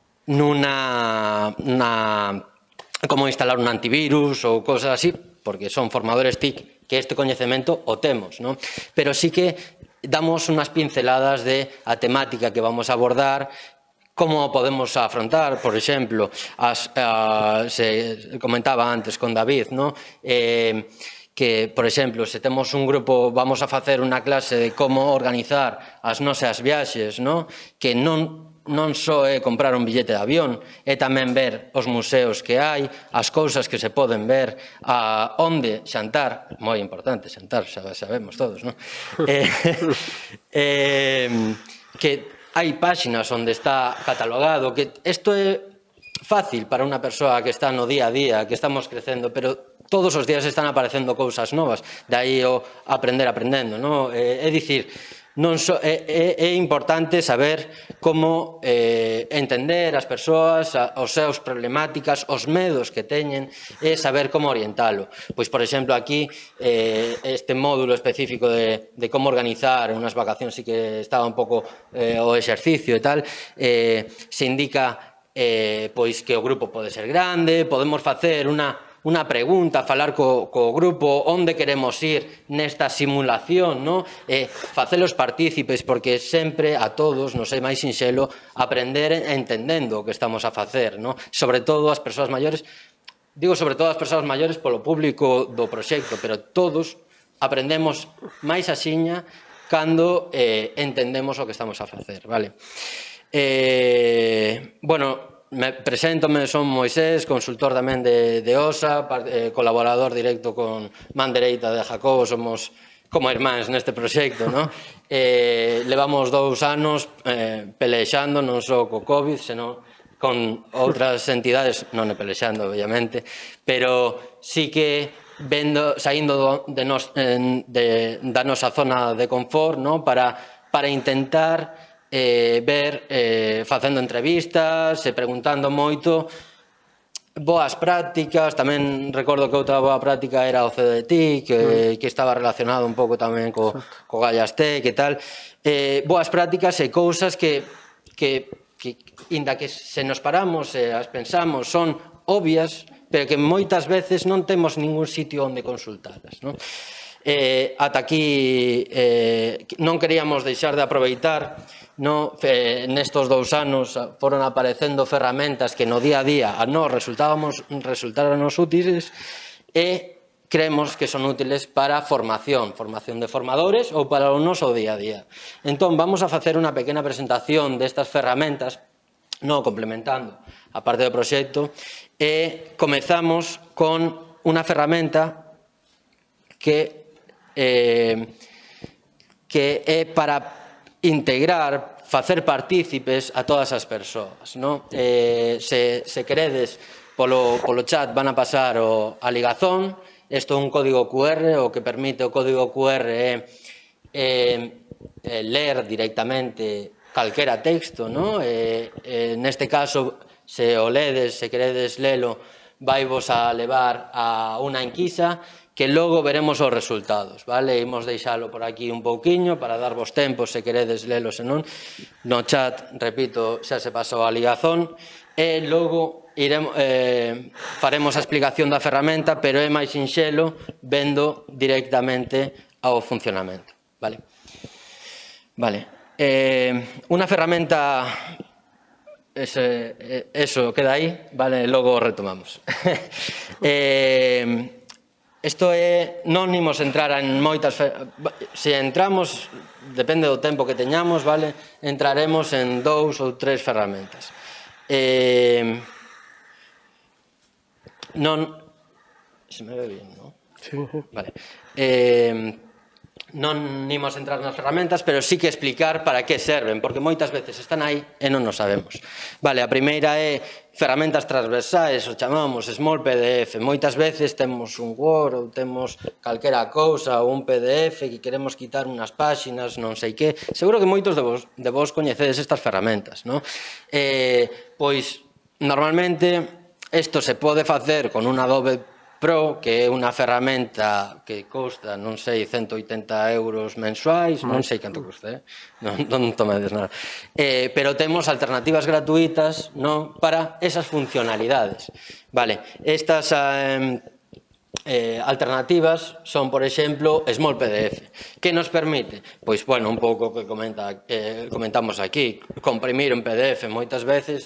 nunha... Na, como instalar un antivirus ou cosas así, porque son formadores T I C que este coñecemento o temos, non? Pero sí que damos unhas pinceladas de a temática que vamos a abordar, como podemos afrontar, por exemplo, as, a, se comentaba antes con David, ¿no? eh, que, por exemplo, se temos un grupo, vamos a facer unha clase de como organizar as nosas viaxes, ¿no? Que non non só é comprar un billete de avión, é tamén ver os museos que hai, as cousas que se poden ver, a onde xantar, moi importante xantar, xa sabemos todos, non? eh, eh, que hai páxinas onde está catalogado, que isto é fácil para unha persoa que está no día a día, que estamos crecendo, pero todos os días están aparecendo cousas novas, de aí o aprender aprendendo, non? É, é dicir, non so, é, é, é importante saber como eh, entender as persoas, a, os seus problemáticas, os medos que teñen, e saber como orientalo. Pois, por exemplo, aquí, eh, este módulo específico de, de como organizar unhas vacacións, sí que estaba un pouco eh, o exercicio e tal, eh, se indica eh, pois que o grupo pode ser grande, podemos facer unha unha pregunta, falar co, co grupo onde queremos ir nesta simulación, no? E facelos partícipes, porque sempre a todos nos é máis sinxelo aprender entendendo o que estamos a facer, no? Sobre todo as persoas maiores, digo sobre todo as persoas maiores polo público do proxecto, pero todos aprendemos máis axiña cando eh, entendemos o que estamos a facer, vale? Eh, bueno, me preséntome, son Moisés, consultor tamén de, de O S A, eh, colaborador directo con man dereita de Jacobo, somos como irmáns neste proxecto, no? Eh, levamos dous anos eh, pelexando, non só co COVID, senón con outras entidades, non é pelexando, obviamente, pero sí que vendo, saindo do, de nos, de, da nosa zona de confort, no? para, para intentar Eh, ver, eh, facendo entrevistas e preguntando moito boas prácticas. Tamén recordo que outra boa práctica era o C D T I, que, que estaba relacionado un pouco tamén co, co Gallastec e tal. Eh, boas prácticas e cousas que, que, que, inda que se nos paramos e as pensamos, son obvias, pero que moitas veces non temos ningún sitio onde consultalas, non? Eh, ata aquí eh, non queríamos deixar de aproveitar, no, eh, nestos dous anos foron aparecendo ferramentas que no día a día a nós resultábamos, resultáronos útiles e creemos que son útiles para formación, formación de formadores ou para o noso día a día. Entón, vamos a facer unha pequena presentación destas ferramentas, no, complementando a parte do proxecto, e comezamos con unha ferramenta que Eh, que é para integrar, facer partícipes a todas as persoas. No? Eh, se, se queredes, polo, polo chat van a pasar o, a ligazón, isto é un código cu erre, o que permite o código cu erre é eh, eh, ler directamente calquera texto, no? eh, eh, neste caso, se o ledes, se queredes lelo, vai vos a levar a unha enquisa, que logo veremos os resultados, vale? Imos deixalo por aquí un pouquiño para darvos tempo se queredes lelo, se non. No chat, repito, xa se pasou a ligazón e logo iremos, eh, faremos a explicación da ferramenta, pero é máis sinxelo vendo directamente ao funcionamento, vale? Vale. Eh, unha ferramenta, ese, eso queda aí, vale? Logo retomamos. eh, Isto é, non imos entrar en moitas... Se entramos, depende do tempo que teñamos, vale? Entraremos en dous ou tres ferramentas. Eh, non... Se me ve bien, non? Sí. Vale. Eh, non imos entrar nas ferramentas, pero sí que explicar para que serven, porque moitas veces están aí e non nos sabemos. Vale, a primeira é ferramentas transversais, o chamamos Small P D F. Moitas veces temos un Word ou temos calquera cousa ou un P D F que queremos quitar unhas páxinas, non sei que. Seguro que moitos de vos, de vos coñecedes estas ferramentas, non? Eh, pois, normalmente, isto se pode facer con un Adobe Pro, que é unha ferramenta que costa, non sei, ciento oitenta euros mensuais, non sei canto custa, eh? non, non tomedes nada. Eh, pero temos alternativas gratuitas, non, para esas funcionalidades. Vale, estas eh, eh, alternativas son, por exemplo, Small P D F. Que nos permite? Pois, bueno, un pouco que comenta, eh, comentamos aquí, comprimir un P D F moitas veces.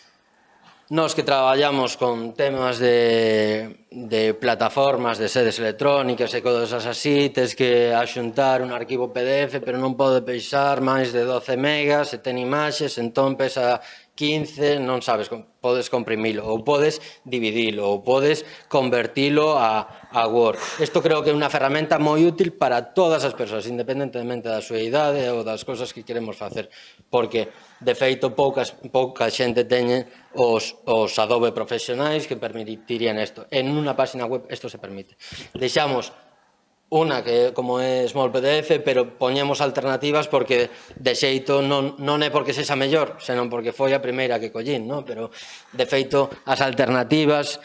Nos que traballamos con temas de, de plataformas, de sedes electrónicas e cosas así, tes que axuntar un arquivo P D F, pero non pode pesar máis de doce megas, se ten imaxes, entón pesa quince, non sabes, podes comprimilo, ou podes dividilo, ou podes convertilo a, a Word. Isto creo que é unha ferramenta moi útil para todas as persoas, independentemente da súa idade ou das cosas que queremos facer, porque, de feito, poucas, pouca xente teñe os, os Adobe profesionais que permitirían isto. En unha página web isto se permite. Deixamos unha que como é Small P D F, pero poñemos alternativas porque de xeito non, non é porque sexa mellor, senón porque foi a primeira que collín, no? Pero de feito as alternativas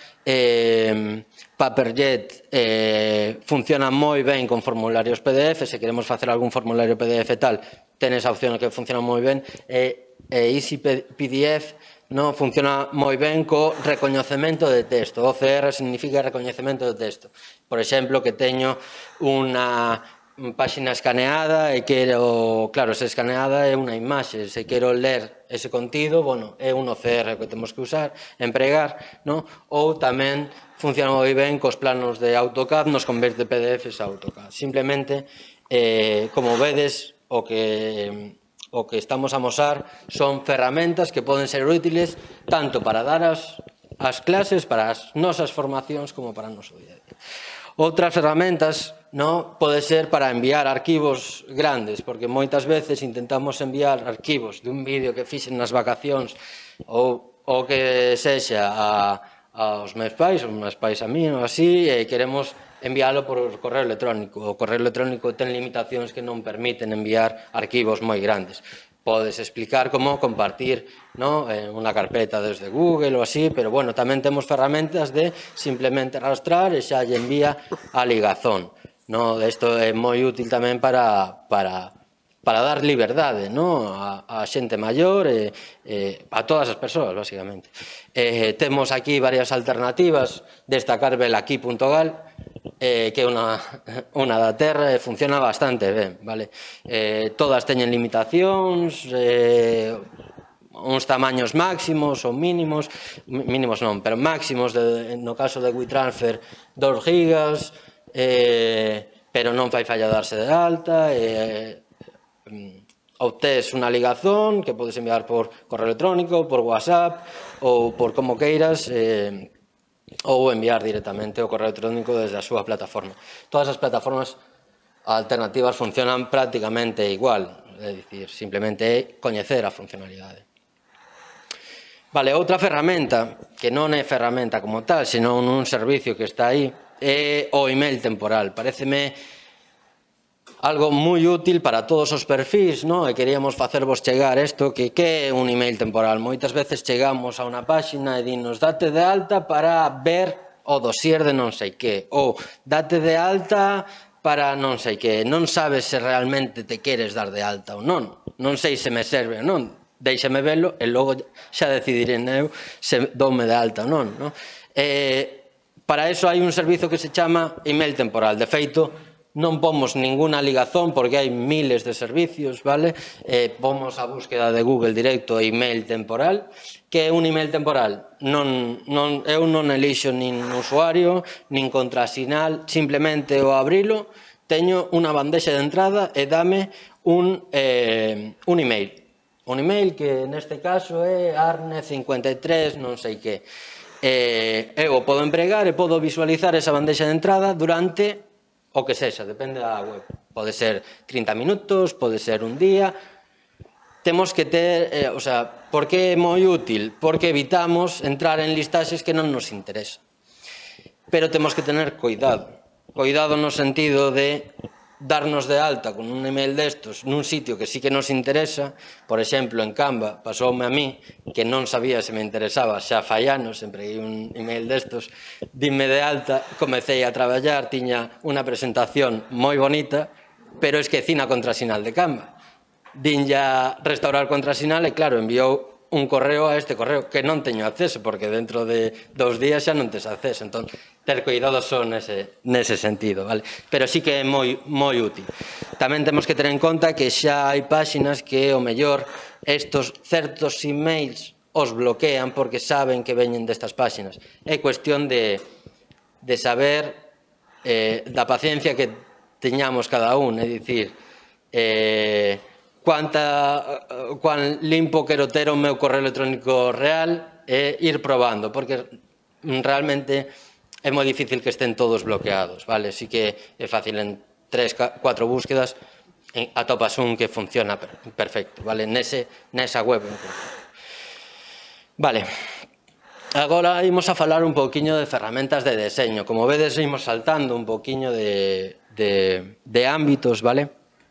eh, Paperjet eh, funcionan moi ben con formularios P D F, se queremos facer algún formulario P D F tal, ten esa opción que funciona moi ben, e, e Easy P D F no funciona moi ben co recoñecemento de texto. O C R significa recoñecemento de texto. Por exemplo, que teño unha páxina escaneada e quero, claro, se escaneada é unha imaxe, se quero ler ese contido, bueno, é un O C R que temos que usar, empregar, no? Ou tamén funciona moi ben cos planos de AutoCAD, nos converte P D Fs a AutoCAD. Simplemente, eh, como vedes, o que... o que estamos a mostrar son ferramentas que poden ser útiles tanto para dar as, as clases, para as nosas formacións, como para o noso día a día. Outras ferramentas no, pode ser para enviar arquivos grandes, porque moitas veces intentamos enviar arquivos de un vídeo que fixen nas vacacións ou, ou que sexa a, aos meus pais, ou meus pais a mí, ou así, e queremos enviálo por correo electrónico. O correo electrónico ten limitacións que non permiten enviar arquivos moi grandes. Podes explicar como compartir, ¿no? en unha carpeta desde Google ou así, pero bueno, tamén temos ferramentas de simplemente arrastrar e xa lle envía a ligazón. ¿No? Isto é moi útil tamén para, para, para dar liberdade, ¿no? a, a xente maior e, e a todas as persoas, basicamente. Eh, temos aquí varias alternativas, destacar belaqui punto gal, eh, que é unha, unha da Terra e funciona bastante ben, vale? Eh, todas teñen limitacións, eh, uns tamaños máximos ou mínimos, mínimos non, pero máximos, de, no caso de WeTransfer, dos gigas, eh, pero non fai falla darse de alta, eh, obtés unha ligazón que podes enviar por correo electrónico, por WhatsApp ou por como queiras, eh, ou enviar directamente o correo electrónico desde a súa plataforma. Todas as plataformas alternativas funcionan prácticamente igual, é dicir, simplemente é coñecer a funcionalidade. Vale, outra ferramenta, que non é ferramenta como tal, senón un servicio que está aí, é o email temporal. Paréceme algo moi útil para todos os perfis, no? E queríamos facervos chegar isto, que que é un email temporal? Moitas veces chegamos a unha páxina e dinos date de alta para ver o dossier de non sei que, ou date de alta para non sei que, non sabes se realmente te queres dar de alta ou non, non sei se me serve ou non, déixame velo e logo xa decidiré eu se doume de alta ou non, no? Eh, para eso hai un servizo que se chama email temporal. De feito, non pomos ninguna ligazón porque hai miles de servicios, vale? Eh, pomos a búsqueda de Google directo email temporal. Que é un email temporal? Non, non, eu non elixo nin usuario, nin contrasinal, simplemente ao abrilo teño unha bandexa de entrada e dame un, eh, un email. Un email que neste caso é arne cincuenta e tres non sei que. Eh, eu o podo empregar e podo visualizar esa bandexa de entrada durante o que sexa, depende da web. Pode ser trinta minutos, pode ser un día. Temos que ter, eh, o sea, por que é moi útil? Porque evitamos entrar en listaxes que non nos interesa. Pero temos que tener cuidado. Cuidado no sentido de darnos de alta con un email destos nun sitio que sí que nos interesa. Por exemplo, en Canva pasoume a mí que non sabía se me interesaba xa fai anos, empreguei un email destos, dime de alta, comecei a traballar, tiña unha presentación moi bonita, pero esquecina a contrasinal de Canva. Dinlla restaurar contrasinal e claro, enviou un correo a este correo que non teño acceso porque dentro de dous días xa non tes acceso. Entón, ter cuidado só nese, nese sentido, vale? Pero sí que é moi, moi útil. Tamén temos que ter en conta que xa hai páxinas que o mellor estos certos emails os bloquean porque saben que veñen destas páxinas. É cuestión de, de saber eh, da paciencia que teñamos cada un, é dicir, eh, cuánta, cuán limpo quero ter o meu correo electrónico real e ir probando, porque realmente é moi difícil que estén todos bloqueados, vale? Así que é fácil en tres, cuatro búsquedas atopas un que funciona perfecto, vale? Nese, nesa web. Vale. Agora imos a falar un pouquiño de ferramentas de deseño. Como vedes, imos saltando un pouquiño de, de, de ámbitos, vale?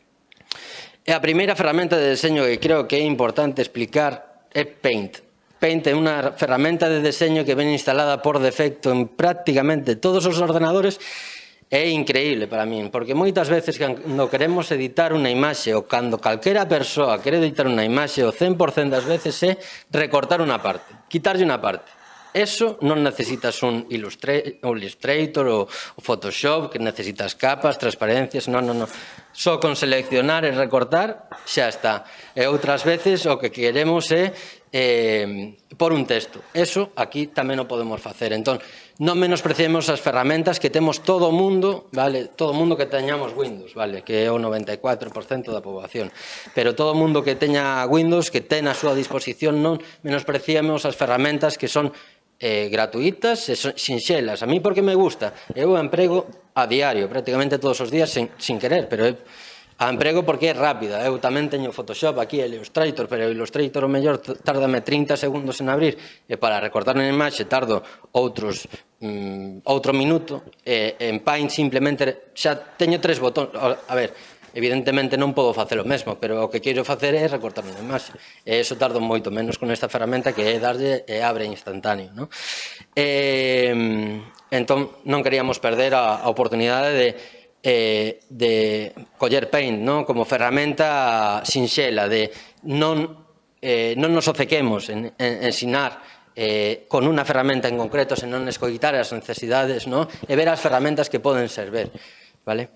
E a primeira ferramenta de deseño que creo que é importante explicar é Paint. Paint é unha ferramenta de deseño que ven instalada por defecto en prácticamente todos os ordenadores. É increíble para min, porque moitas veces cando queremos editar unha imaxe ou cando calquera persoa quere editar unha imaxe, o cen por cento das veces é recortar unha parte, quitarlle unha parte. Eso non necesitas un Illustrator ou Photoshop, que necesitas capas, transparencias, non, non, non. Só con seleccionar e recortar xa está. E outras veces o que queremos é eh, por un texto. Eso aquí tamén o podemos facer. Entón, non menospreciemos as ferramentas que temos todo o mundo, vale? Todo o mundo que teñamos Windows, vale? Que é o noventa e catro por cento da poboación. Pero todo o mundo que teña Windows, que ten a súa disposición, non menospreciemos as ferramentas que son eh, gratuitas e sinxelas. A mí porque me gusta. Eu a emprego a diario, prácticamente todos os días sin, sin querer, pero eu a emprego porque é rápida. Eu tamén teño Photoshop aquí, Illustrator, pero o Illustrator o mellor tárdame trinta segundos en abrir e para recortar unha imaxe tardo outros mm, outro minuto e en Paint simplemente xa teño tres botóns. A ver, evidentemente non podo facer o mesmo, pero o que quero facer é recortar unha imaxe. E iso tardo moito menos con esta ferramenta que é darlle e abre instantáneo, non? E, entón, non queríamos perder a, a oportunidade de Eh, de coller Paint, non? Como ferramenta sinxela, de non, eh, non nos ocequemos en, en ensinar eh, con unha ferramenta en concreto, senón escoitar as necesidades, no? E ver as ferramentas que poden servir, vale?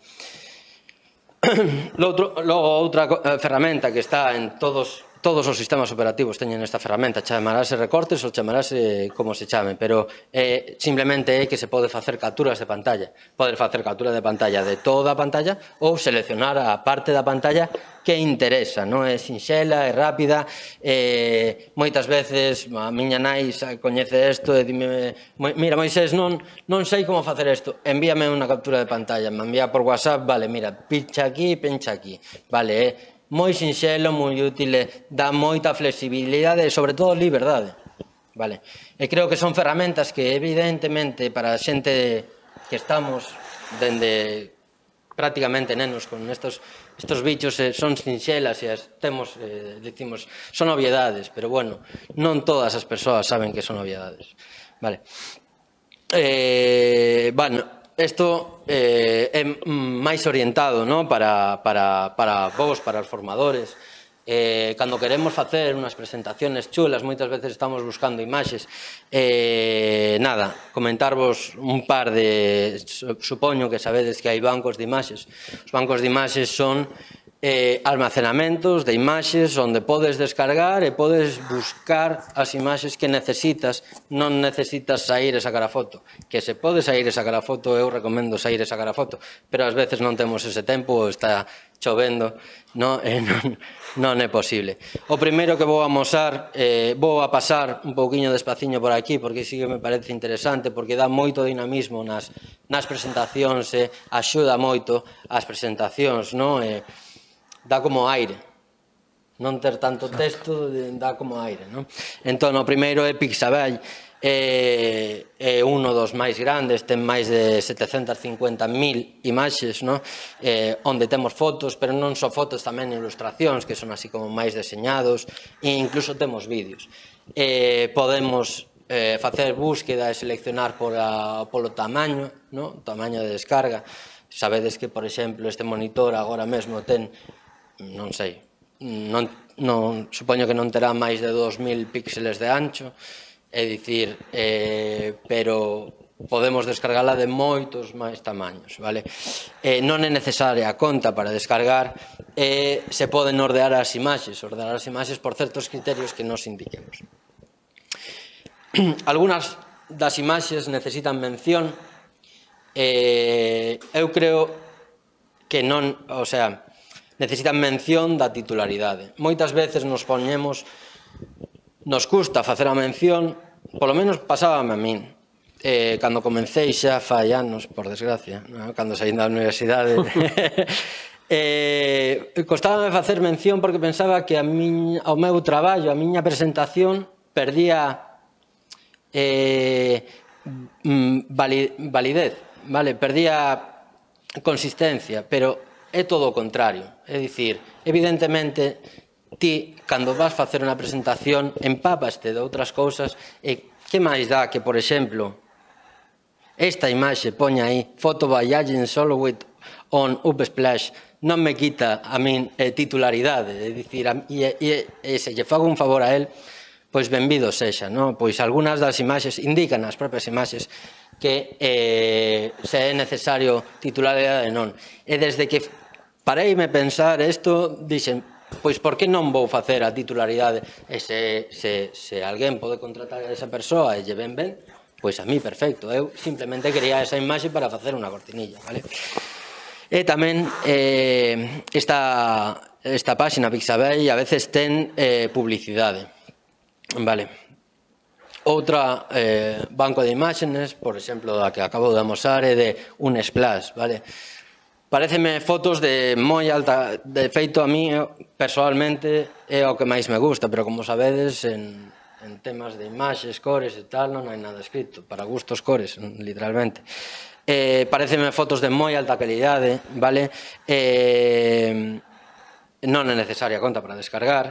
Logo, outra ferramenta que está en todos todos os sistemas operativos teñen esta ferramenta, chamarase recortes ou chamarase como se chame, pero eh, simplemente é que se pode facer capturas de pantalla. Poder facer captura de pantalla de toda a pantalla ou seleccionar a parte da pantalla que interesa, non é sinxela, é rápida, eh, moitas veces a miña nai coñece isto e dime, mira Moisés, non, non sei como facer isto, envíame unha captura de pantalla, me envía por WhatsApp, vale, mira, pincha aquí, pincha aquí, vale, é eh, moi sinxelo, moi útil, dá moita flexibilidade e, sobre todo, liberdade. Vale. E creo que son ferramentas que, evidentemente, para a xente que estamos dende prácticamente nenos con estos, estos bichos eh, son sinxelas e as temos, eh, decimos, son obviedades, pero, bueno, non todas as persoas saben que son obviedades. Vale. Eh, bueno, isto eh, é máis orientado, no? para, para, para vos, para os formadores. Eh, cando queremos facer unhas presentaciones chulas, moitas veces estamos buscando imaxes. Eh, nada, comentarvos un par de... Supoño que sabedes que hai bancos de imaxes. Os bancos de imaxes son eh, almacenamentos de imaxes onde podes descargar e podes buscar as imaxes que necesitas. Non necesitas sair e sacar a foto. Que se pode sair e sacar a foto, eu recomendo sair e sacar a foto, pero ás veces non temos ese tempo, está chovendo, non, eh, non, non é posible. O primeiro que vou amosar, eh, vou a pasar un pouquiño despaciño por aquí, porque sí que me parece interesante, porque dá moito dinamismo nas, nas presentacións, e axuda moito as presentacións, non? E, dá como aire, non ter tanto texto dá como aire, non? Entón, o primeiro é Pixabay, é, é uno dos máis grandes, ten máis de setecentas cincuenta mil imaxes, non? Eh, onde temos fotos, pero non só fotos, tamén ilustracións, que son así como máis deseñados, e incluso temos vídeos. Eh, podemos eh, facer búsqueda e seleccionar por a, polo tamaño, non? Tamaño de descarga. Sabedes que, por exemplo, este monitor agora mesmo ten, non sei, non, non, supoño que non terá máis de dos mil píxeles de ancho, é dicir, eh, pero podemos descargala de moitos máis tamaños, vale? Eh, non é necesaria a conta para descargar, e se poden ordear as imaxes, ordear as imaxes por certos criterios que nos indiquemos. Algunas das imaxes necesitan mención, eh, eu creo que non, o sea, necesitan mención da titularidade. Moitas veces nos poñemos, nos custa facer a mención, polo menos pasábame a min. Eh, cando comecei xa fai anos, por desgracia, ¿no? Cando saí da universidade, eh, costábame facer mención porque pensaba que a miña, ao meu traballo, a miña presentación, perdía eh, validez, vale? Perdía consistencia, pero é todo o contrario. É dicir, evidentemente, ti, cando vas facer unha presentación, empápaste de outras cousas, e que máis dá que, por exemplo, esta imaxe poña aí, photo by Agent Solowit on Upsplash, non me quita a min eh, titularidade, é dicir, e, e, e se lle fago un favor a él, pois benvido sexa, non? Pois algunhas das imaxes indican as propias imaxes que eh, se é necesario titularidade non. E desde que pareime pensar isto, dixen, pois por que non vou facer a titularidade? E se, se, se alguén pode contratar a esa persoa e lle ven ben, pois a mí perfecto. Eu simplemente quería esa imaxe para facer unha cortinilla, vale? E tamén eh, esta, esta páxina Pixabay a veces ten eh, publicidade, vale? Outra eh, banco de imaxes, por exemplo, da que acabo de amosar, é de Unsplash, vale? Pareceme fotos de moi alta, de feito a mí, personalmente, é o que máis me gusta, pero como sabedes, en, en temas de imaxes, cores e tal, non hai nada escrito, para gustos cores, literalmente. Eh, pareceme fotos de moi alta calidade, vale? Eh, non é necesaria conta para descargar,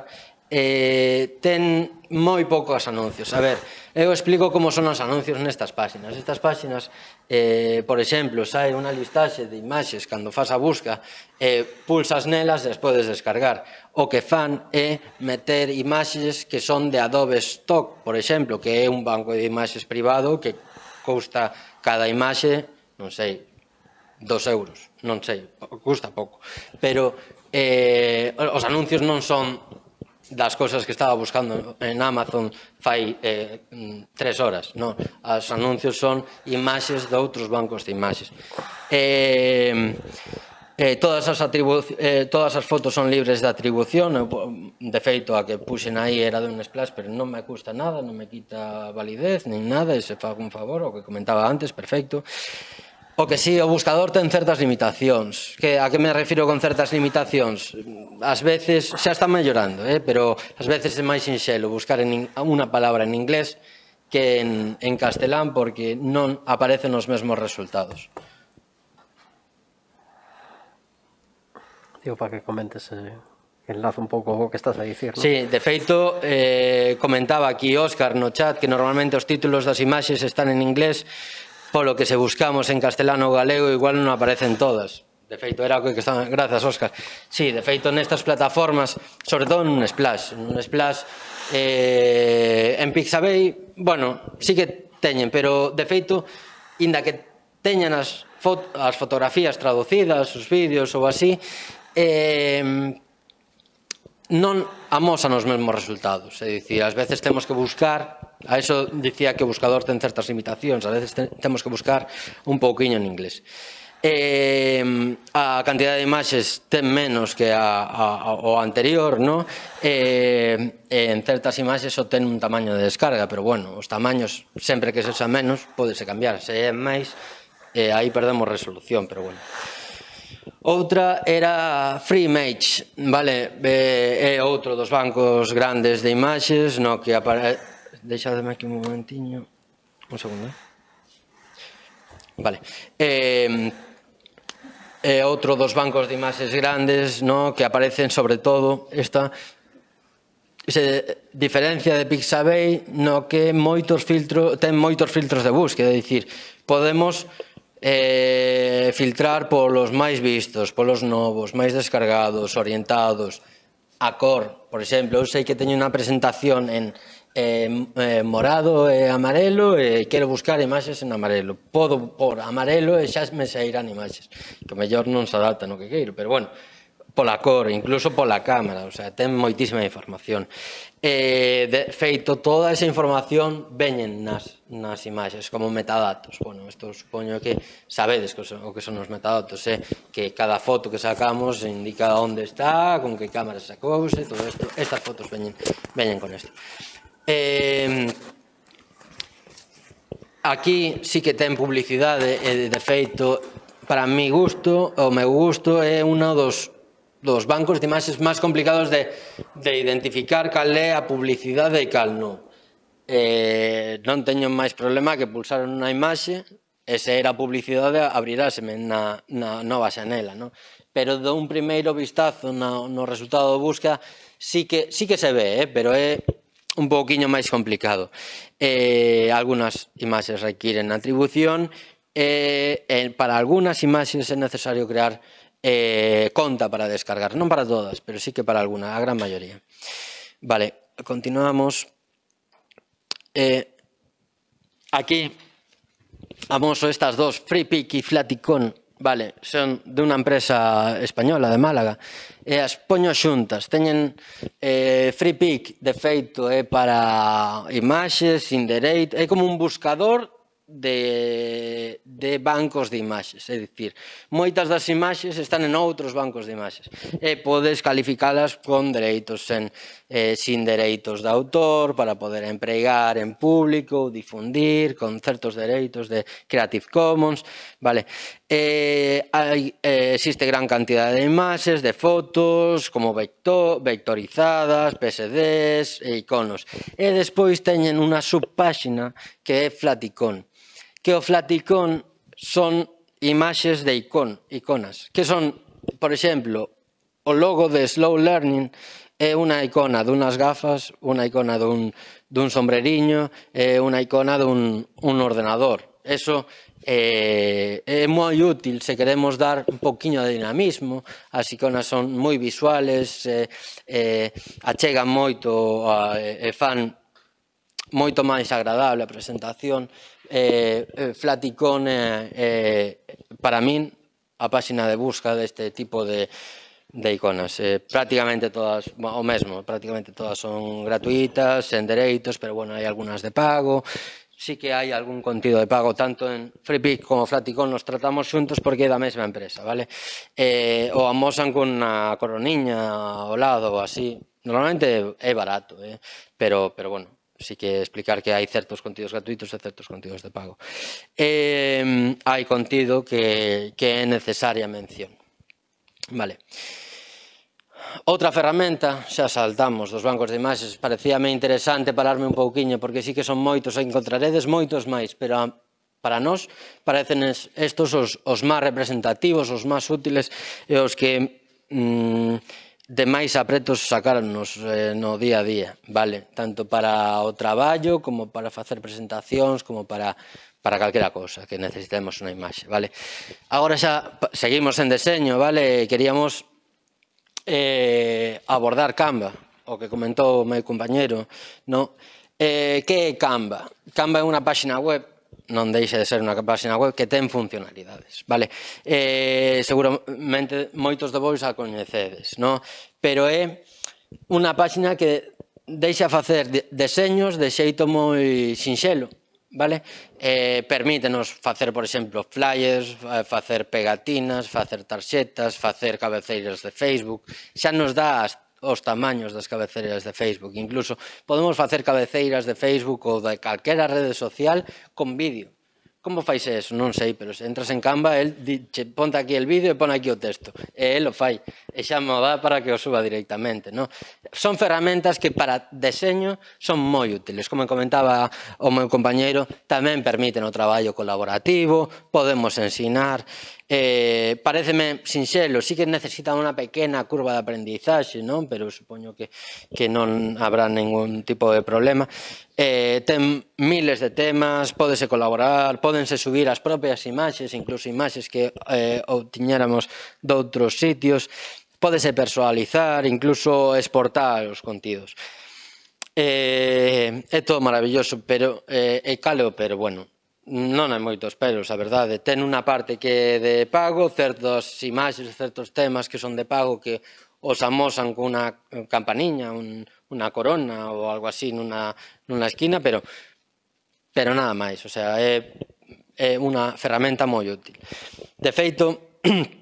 eh, ten moi poucos anuncios. A ver, eu explico como son os anuncios nestas páxinas. Estas páxinas, eh, por exemplo, sai unha listaxe de imaxes cando faz a busca, eh, pulsas nelas e as podes descargar. O que fan é meter imaxes que son de Adobe Stock, por exemplo, que é un banco de imaxes privado que custa cada imaxe, non sei, dos euros, non sei, custa pouco. Pero eh, os anuncios non son das cousas que estaba buscando en Amazon fai eh, tres horas, non. Os anuncios son imaxes de outros bancos de imaxes. Eh, eh, todas, as eh, todas as fotos son libres de atribución. De feito, a que puxen aí era de un splash, pero non me custa nada, non me quita validez, nin nada, e se faga un favor, o que comentaba antes, perfecto. O que sí, o buscador ten certas limitacións. Que, a que me refiro con certas limitacións? Ás veces, xa está mellorando, eh? pero ás veces é máis sinxelo buscar en unha palabra en inglés que en, en castelán porque non aparecen os mesmos resultados. Digo, para que comentes, eh, enlazo un pouco o que estás a dicir, non? Sí, de feito, eh, comentaba aquí Óscar no chat que normalmente os títulos das imaxes están en inglés, polo que se buscamos en castelano ou galego igual non aparecen todas. De feito, era o que estaban... Grazas, Óscar. Sí, de feito, nestas plataformas, sobre todo en un Splash, en un Splash, eh, en Pixabay, bueno, sí que teñen, pero de feito, inda que teñan as, fot as fotografías traducidas, os vídeos ou así, eh, non amosan os mesmos resultados. É dicir, ás veces temos que buscar... A eso dicía que o buscador ten certas limitacións, a veces temos que buscar un pouquiño en inglés. Eh, a cantidad de imaxes ten menos que a, a, o anterior, no? Eh, en certas imaxes só ten un tamaño de descarga, pero bueno, os tamaños, sempre que se usa menos, pódese cambiar. Se é máis, eh, aí perdemos resolución, pero bueno. Outra era FreeImage, vale? Eh, é outro dos bancos grandes de imaxes, no que aparece... Deixademe aquí un momentiño. Un segundo. Vale. Eh, é outro dos bancos de imaxes grandes, no, que aparecen sobre todo esta se diferencia de Pixabay no que moitos filtros ten moitos filtros de búsqueda, é dicir, podemos eh, filtrar polos máis vistos, polos novos, máis descargados, orientados, a cor, por exemplo, eu sei que teño unha presentación en Eh, eh, morado e amarelo e quero buscar imaxes en amarelo. Podo por amarelo e xa me sairán imaxes, que mellor non se adapta no que queiro, pero bueno, pola cor, incluso pola cámara, o sea, ten moitísima información. Eh, de feito, toda esa información veñen nas, nas imaxes como metadatos. Bueno, isto supoño que sabedes que son, o que son os metadatos, eh? Que cada foto que sacamos indica onde está, con que cámara sacouse, todo isto, estas fotos veñen, veñen con isto. Eh, aquí sí que ten publicidade e de feito para mi gusto, o meu gusto é uno dos, dos bancos de imaxes máis complicados de, de identificar cal é a publicidade e cal non. Eh, non teño máis problema que pulsar unha imaxe e se era publicidade abriráseme na, na nova xanela, no? Pero de un primeiro vistazo no, no resultado de busca sí que, sí que se ve, eh? Pero é un pouquiño máis complicado. Eh, algunas imaxes requiren atribución e eh, para algunas imaxes é necesario crear eh, conta para descargar. Non para todas, pero sí que para alguna, a gran maioría. Vale, continuamos. Eh, aquí amoso estas dos, FreePic e Flaticon. Vale, son de unha empresa española de Málaga e as poño xuntas. Teñen eh, FreePic, de feito, é para imaxes, sin dereito, é como un buscador de, de bancos de imaxes, é dicir, moitas das imaxes están en outros bancos de imaxes e podes calificalas con dereitos en, eh, sin dereitos de autor para poder empregar en público, difundir con certos dereitos de Creative Commons, vale. Eh, hai, eh, existe gran cantidad de imaxes, de fotos, como vector, vectorizadas, P S Ds e iconos. E despois teñen unha subpáxina que é Flaticon, que o Flaticon son imaxes de icon, iconas, que son, por exemplo, o logo de Slow Learning é unha icona dunhas gafas, unha icona dun, dun sombreriño, é unha icona dun un ordenador. Eso eh, é moi útil se queremos dar un poquinho de dinamismo. As iconas son moi visuales, eh, eh, achegan moito e eh, fan moito máis agradable a presentación. Eh, eh, Flaticon é, eh, para min, a páxina de busca deste tipo de de iconas. Eh, prácticamente todas, o mesmo, prácticamente todas son gratuitas, sen dereitos, pero bueno, hai algunhas de pago. Sí que hai algún contido de pago, tanto en FreePic como Flaticon nos tratamos xuntos porque é da mesma empresa, vale? Eh, o amosan con unha coroniña ao lado ou así. Normalmente é barato, eh? pero, pero bueno, sí que explicar que hai certos contidos gratuitos e certos contidos de pago. Eh, hai contido que, que é necesaria mención. Vale. Outra ferramenta, xa saltamos dos bancos de imaxes, parecíame interesante pararme un pouquiño, porque sí que son moitos, e encontraredes moitos máis, pero para nós parecen estos os, os máis representativos, os máis útiles e os que mmm, de máis apretos sacarnos eh, no día a día, vale? Tanto para o traballo, como para facer presentacións, como para para calquera cousa que necesitemos unha imaxe, vale? Agora xa seguimos en deseño, vale? Queríamos eh, abordar Canva, o que comentou o meu compañero, no? Eh, que é Canva? Canva é unha páxina web, non deixa de ser unha páxina web que ten funcionalidades, vale? Eh, seguramente moitos de vos a coñecedes, no? Pero é unha páxina que deixa facer deseños de xeito moi sinxelo, vale? Eh, permítenos facer, por exemplo, flyers, facer pegatinas, facer tarxetas, facer cabeceiras de Facebook. Xa nos dá as, os tamaños das cabeceiras de Facebook. Incluso podemos facer cabeceiras de Facebook ou de calquera rede social con vídeo. Como fais eso? Non sei, pero se entras en Canva, el diche, ponte aquí el vídeo e pon aquí o texto. E el o fai. E xa me dá para que o suba directamente, non? Son ferramentas que para deseño son moi útiles. Como comentaba o meu compañeiro, tamén permiten o traballo colaborativo, podemos ensinar. Eh, pareceme sinxelo, sí que necesitan unha pequena curva de aprendizaxe, non? Pero supoño que, que non habrá ningún tipo de problema. Eh, ten miles de temas, pódese colaborar, pódense subir as propias imaxes, incluso imaxes que eh, obtiñéramos de outros sitios, pódese personalizar, incluso exportar os contidos. Eh, é todo maravilloso, pero eh, é caleo, pero bueno, non hai moitos pelos, a verdade. Ten unha parte que é de pago, certas imaxes, certos temas que son de pago que os amosan con unha campaniña, un, unha corona ou algo así nunha, nunha esquina, pero, pero nada máis. O sea, é, é unha ferramenta moi útil. De feito,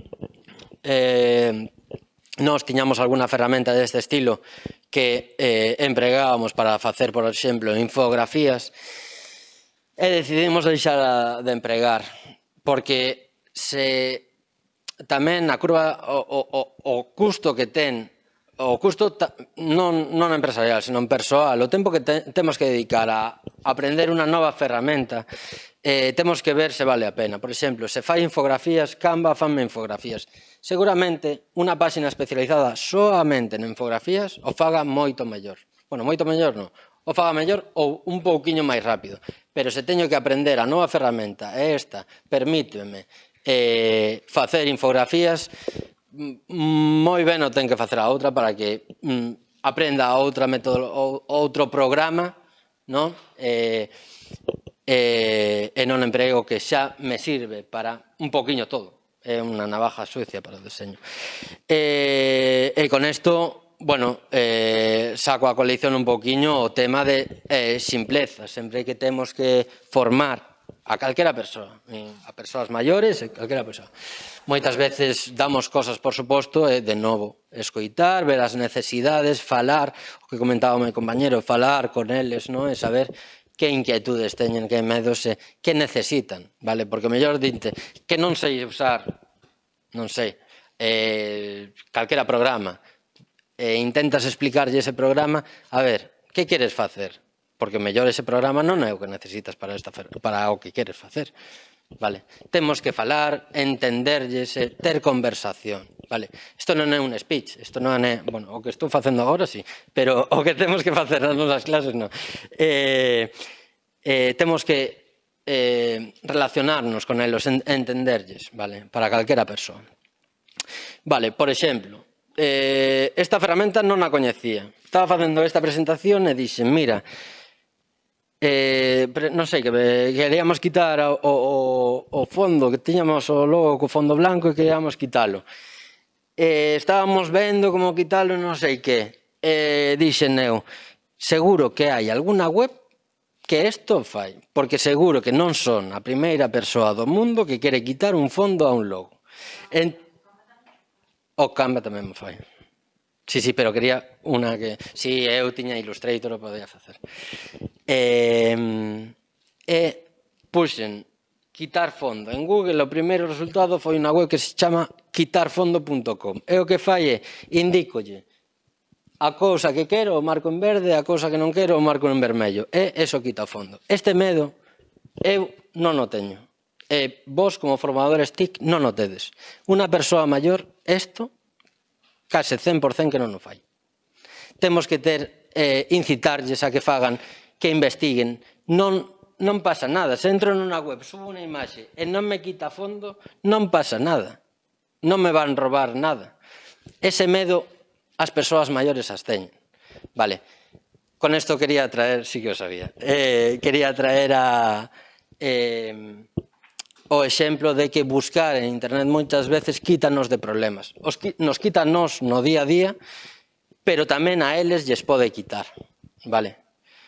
eh, nós tiñamos algunha ferramenta deste estilo que eh, empregábamos para facer, por exemplo, infografías, e decidimos deixar de empregar, porque se tamén a curva, o, o, o custo que ten, o custo non, non empresarial, senón persoal, o tempo que te, temos que dedicar a aprender unha nova ferramenta, eh, temos que ver se vale a pena. Por exemplo, se fai infografías, Canva fanme infografías. Seguramente unha páxina especializada soamente en infografías o faga moito mellor. Bueno, moito mellor non, o faga mellor ou un pouquiño máis rápido. Pero se teño que aprender a nova ferramenta, e esta permíteme eh, facer infografías, moi ben o ten que facer a outra para que mm, aprenda outra método, outro programa, no? eh, eh, e non emprego que xa me sirve para un poquinho todo. É unha navaja sucia para o deseño. E, e con isto, bueno, eh, saco a colección un poquinho o tema de eh, simpleza. Sempre que temos que formar a calquera persoa, a persoas maiores e calquera persoa. Moitas veces damos cosas por suposto e, de novo, escoitar, ver as necesidades, falar, o que comentaba o meu compañero, falar con eles, no? E saber que inquietudes teñen, que medos e que necesitan, vale? Porque o mellor dinte que non sei usar, non sei, eh, calquera programa, e intentas explicarlle ese programa, a ver, que queres facer? Porque o mellor ese programa non é o que necesitas para, esta, para o que queres facer. Vale. Temos que falar, entenderlles, ter conversación. Vale, isto non é un speech, isto non é, bueno, o que estou facendo agora sí, pero o que temos que facer nas nosas clases non. Eh, eh, temos que eh, relacionarnos con elos, en, entenderlles, vale, para calquera persoa. Vale, por exemplo, eh, esta ferramenta non a coñecía. Estaba facendo esta presentación e dixen, mira, eh, non sei, que queríamos quitar o, o, o fondo, que tiñamos o logo co fondo blanco e queríamos quitalo. Eh, estábamos vendo como quitalo non sei que. Eh, dixen eu, seguro que hai alguna web que isto fai, porque seguro que non son a primeira persoa do mundo que quere quitar un fondo a un logo. En... O Canva tamén me fai. Sí, sí, pero quería unha que... Si, sí, eu tiña Illustrator, o podía facer. E, e puxen quitar fondo. En Google o primeiro resultado foi unha web que se chama quitar fondo punto com. E o que fai é, indícolle a cousa que quero, o marco en verde, a cousa que non quero, o marco en vermello. E eso quita o fondo. Este medo, eu non o teño. E vos, como formadores T I C, non o tedes. Unha persoa maior, isto, case cen por cen que non o fai. Temos que ter, eh, incitarlles a que fagan, que investiguen. Non, non pasa nada. Se entro nunha web, subo unha imaxe e non me quita fondo, non pasa nada. Non me van robar nada. Ese medo as persoas maiores as teñen. Vale, con isto quería traer, sí que o sabía, eh, quería traer a, eh, o exemplo de que buscar en internet moitas veces quítanos de problemas. Os, nos quítanos no día a día, pero tamén a eles lles pode quitar. Vale.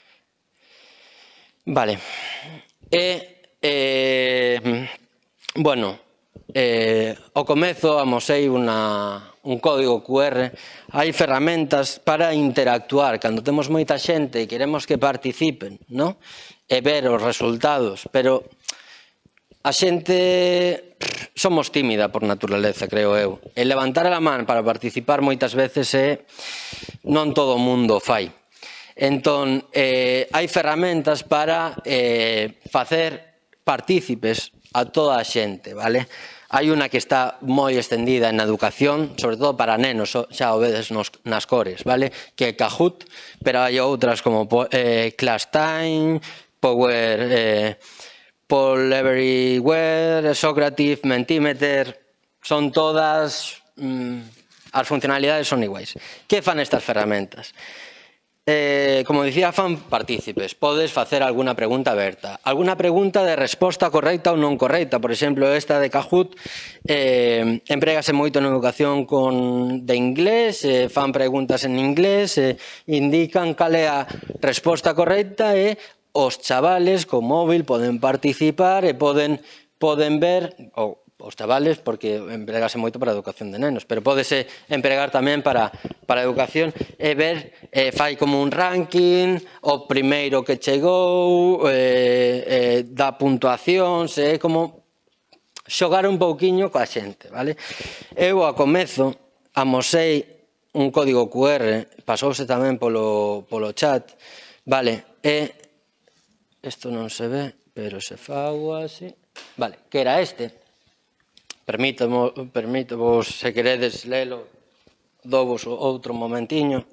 Vale. E, eh, bueno, eh, ao comezo amosei unha... un código cu erre, hai ferramentas para interactuar. Cando temos moita xente e queremos que participen, no? E ver os resultados, pero a xente somos tímida por naturaleza, creo eu. E levantar a man para participar moitas veces é non todo o mundo fai. Entón, eh, hai ferramentas para eh, facer partícipes a toda a xente, vale? Hai unha que está moi extendida na educación, sobre todo para nenos, xa o vedes nos, nas cores, vale? Que é Kahoot, pero hai outras como eh, ClassTime, Power, eh, Poll Everywhere, Socrative, Mentimeter, son todas, mm, as funcionalidades son iguais. Que fan estas ferramentas? Eh, como dicía, fan partícipes. Podes facer alguna pregunta aberta. Alguna pregunta de resposta correcta ou non correcta. Por exemplo, esta de Kahoot eh, emprégase moito na educación con, de inglés, eh, fan preguntas en inglés, eh, indican cal é a resposta correcta e os chavales con móvil poden participar e poden, poden ver... ou os chavales, porque empregase moito para a educación de nenos, pero pódese empregar tamén para, para a educación e ver, eh, fai como un ranking, o primeiro que chegou, eh, eh, dá puntuacións, é eh, como xogar un pouquiño coa xente, vale? Eu, a comezo, amosei un código cu erre, pasouse tamén polo, polo chat, vale, e, isto non se ve, pero se fago así, vale, que era este. Permito vos, se queredes lelo, dovos outro momentiño.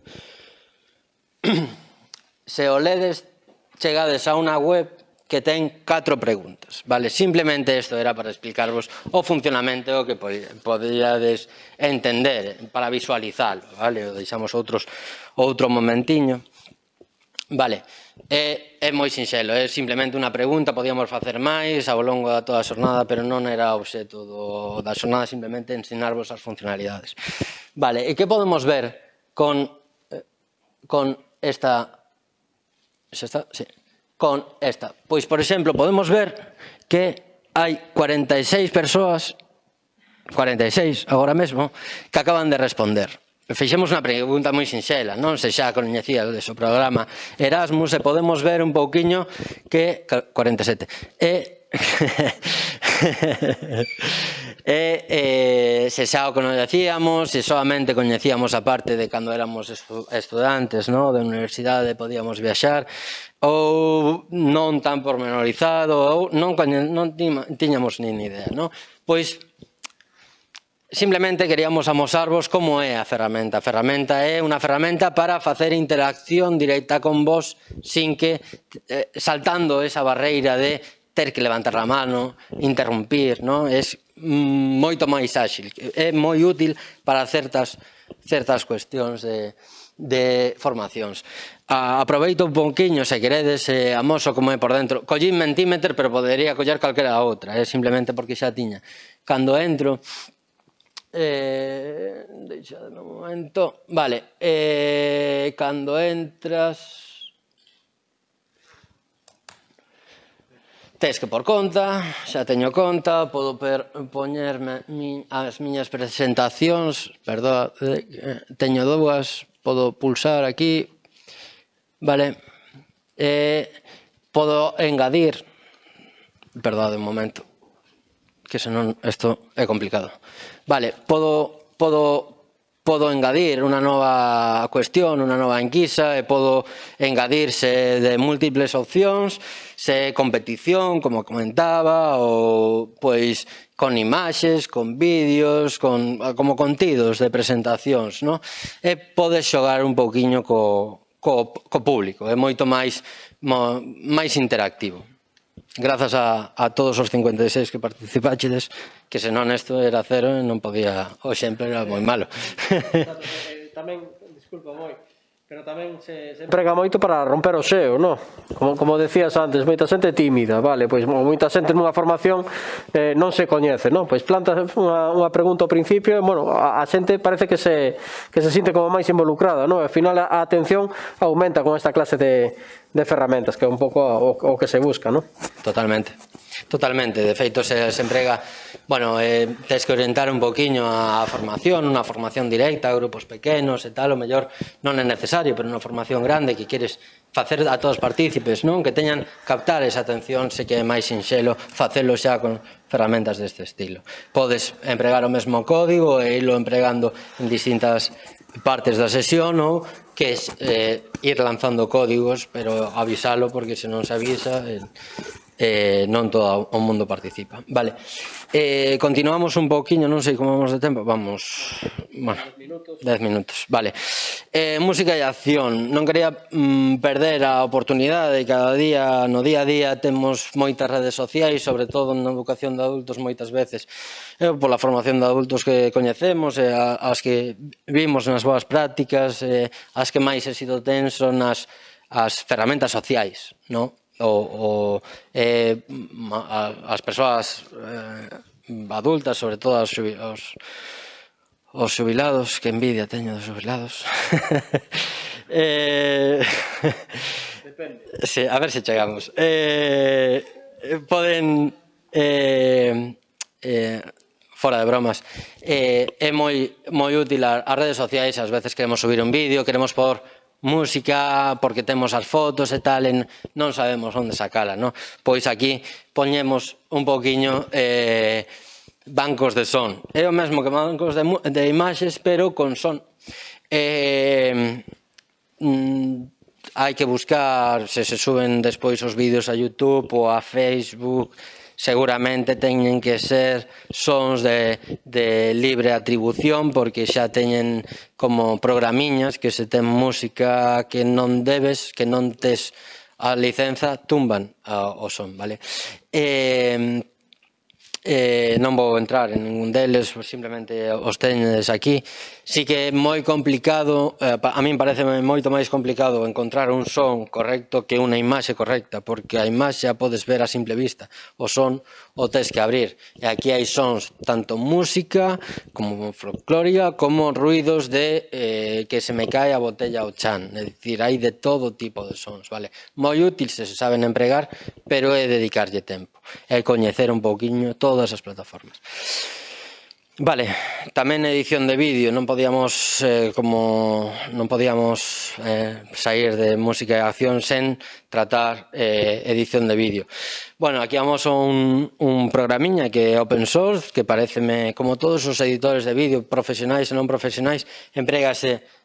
Se o ledes, chegades a unha web que ten catro preguntas, vale? Simplemente isto era para explicarvos o funcionamento que podíades entender, para visualizalo, vale? O deixamos outros, outro momentiño. Vale, é, é moi sinxelo, é simplemente unha pregunta, podíamos facer máis ao longo da toda a xornada, pero non era o obxeto do, da xornada, simplemente ensinarvos as funcionalidades. Vale, e que podemos ver con, con esta, esta, sí, con esta? Pois, por exemplo, podemos ver que hai cuarenta e seis persoas, cuarenta e seis agora mesmo, que acaban de responder. Fixemos unha pregunta moi sinxela, non se xa coñecía dese programa Erasmus e podemos ver un pouquiño que... cuarenta e sete. E... e eh, se xa o coñecíamos, se solamente coñecíamos a parte de cando éramos estudantes, no? De universidade podíamos viaxar, ou non tan pormenorizado, ou non, non tiñamos nin idea, no? Pois... simplemente queríamos amosarvos como é a ferramenta. A ferramenta é unha ferramenta para facer interacción directa con vos sin que, eh, saltando esa barreira de ter que levantar a mano, interrumpir, non? É moito máis áxil, é moi útil para certas, certas cuestións de, de formacións. A, aproveito un pouquiño, se queredes, eh, amoso como é por dentro. Collín Mentimeter, pero podería coller calquera outra, é eh, simplemente porque xa tiña. Cando entro, Eh, deixadme un momento. Vale, eh, cando entras tes que por conta, xa teño conta, podo per, poñerme mi, as miñas presentacións, perdón, eh, teño dúas, podo pulsar aquí, vale, eh, podo engadir, perdón, un momento, que senón isto é complicado. Vale, podo, podo, podo engadir unha nova cuestión, unha nova enquisa, e podo engadirse de múltiples opcións, se competición, como comentaba, ou pois con imaxes, con vídeos, con, como contidos de presentacións, no? E podes xogar un pouquiño co, co, co público, é moito máis, mo, máis interactivo. Grazas a, a todos os cincuenta e seis que participaxedes, que senón isto era cero e non podía, o exemplo era moi malo. Tamén, disculpa moi, pero tamén se, se emprega moito para romper o xeo, non? Como, como decías antes, moita xente tímida, vale? Pois moita xente nunha formación eh, non se coñece, non? Pois plantas unha, unha pregunta ao principio e, bueno, a, a xente parece que se, que se sinte como máis involucrada, non? Ao final a, a atención aumenta con esta clase de, de ferramentas, que é un pouco o, o que se busca, non? Totalmente. Totalmente, de feito se, se emprega, bueno, eh, tens que orientar un poquinho a formación, unha formación directa a grupos pequenos e tal, o mellor non é necesario, pero unha formación grande que queres facer a todos partícipes, non? Que teñan captar esa atención, se que é máis sinxelo facelo xa con ferramentas deste estilo. Podes empregar o mesmo código e irlo empregando en distintas partes da sesión ou que é eh, ir lanzando códigos, pero avisalo porque se non se avisa eh, eh, non todo o mundo participa. Vale, eh, continuamos un pouquiño, non sei como vamos de tempo, vamos, bueno, dez minutos, vale. Eh, música e acción, non quería mm, perder a oportunidade de cada día, no día a día temos moitas redes sociais, sobre todo na educación de adultos moitas veces, eh, pola formación de adultos que coñecemos, eh, as que vimos nas boas prácticas, eh, as que máis éxito ten son as, as ferramentas sociais, non? O, o, eh, as persoas eh, adultas, sobre todo os, os, os xubilados, que envidia teño dos xubilados. eh, sí, a ver se chegamos. Eh, poden, eh, eh, fora de bromas, eh, é moi, moi útil as redes sociais, ás veces queremos subir un vídeo, queremos por música, porque temos as fotos e tal, e non sabemos onde sacala, non? Pois aquí poñemos un poquinho eh, bancos de son. É o mesmo que bancos de, de imaxes, pero con son. Eh, mm, hai que buscar, se se suben despois os vídeos a YouTube ou a Facebook, seguramente teñen que ser sons de, de libre atribución, porque xa teñen como programiñas que se ten música que non debes, que non tes a licenza, tumban o son, vale? Eh, eh, non vou entrar en ningún deles, simplemente os teñedes aquí. Sí que é moi complicado, eh, a min parece moito máis complicado encontrar un son correcto que unha imaxe correcta, porque a imaxe a podes ver a simple vista, o son o tes que abrir. E aquí hai sons, tanto música como folclórica, como ruidos de eh, que se me cae a botella ao chan, é dicir, hai de todo tipo de sons, vale? Moi útil se se saben empregar, pero é dedicarlle tempo, é coñecer un pouquiño todas as plataformas. Vale, tamén edición de vídeo, non podíamos eh, como non podíamos eh, sair de música e acción sen tratar eh, edición de vídeo. Bueno, aquí vamos a un, un programiña que é open source, que pareceme, como todos os editores de vídeo, profesionais e non profesionais, emprégase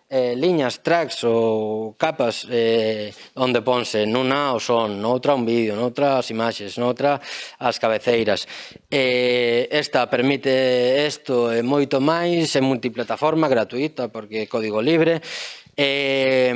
eh, liñas, tracks ou capas eh, onde ponse nunha o son, noutra un vídeo, noutra as imaxes, noutra as cabeceiras. Eh, esta permite isto e moito máis en multiplataforma, gratuita, porque é código libre. E,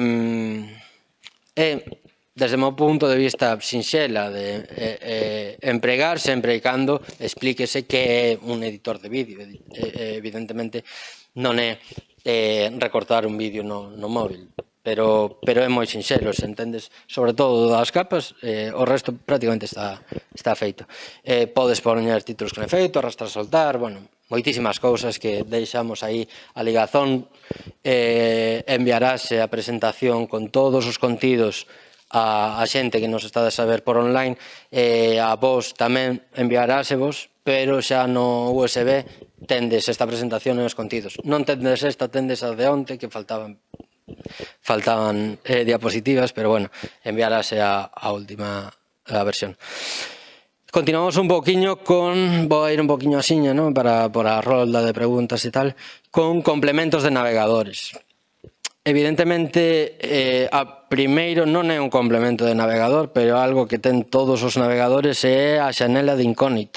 e desde o meu punto de vista sinxela de eh, eh, empregar sempre e cando explíquese que é un editor de vídeo. Eh, evidentemente non é eh, recortar un vídeo no, no móvil, pero, pero é moi sinxelo, se entendes sobre todo das capas, eh, o resto prácticamente está, está feito. Eh, podes poñer títulos con efecto, arrastrar, soltar, bueno, moitísimas cousas que deixamos aí a ligazón, eh, enviarase a presentación con todos os contidos a, a xente que nos está a saber por online, e a vos tamén enviarásevos, pero xa no U S B tendes esta presentación e os contidos. Non tendes esta, tendes a de onte, que faltaban faltaban eh, diapositivas, pero bueno, enviarase a, a última a versión. Continuamos un poquinho con, vou a ir un poquinho asiña, ¿no? para, para a rolda de preguntas e tal, con complementos de navegadores. Evidentemente, eh, a primeiro non é un complemento de navegador, pero algo que ten todos os navegadores é a xanela de incógnito.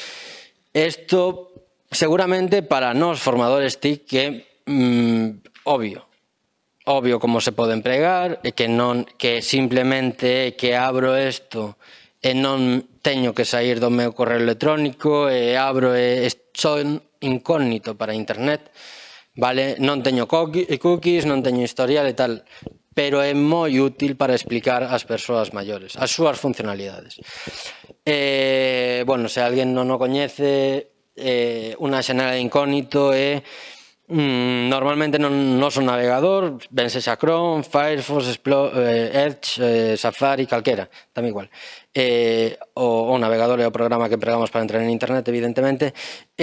Isto, seguramente, para nós formadores T I C é mm, obvio. Obvio como se pode empregar, e que, non, que simplemente que abro isto e non teño que sair do meu correo electrónico e abro e son incógnito para internet, vale? Non teño cookies, non teño historial e tal, pero é moi útil para explicar ás persoas maiores, as súas funcionalidades. Eh, bueno, se alguén non o coñece, eh, unha xanela de incógnito é mm, normalmente non noso navegador, ben sexa Chrome, Firefox, Explo eh, Edge, eh, Safari, calquera, tamén igual. Eh, o, o navegador é o programa que empregamos para entrar en internet, evidentemente.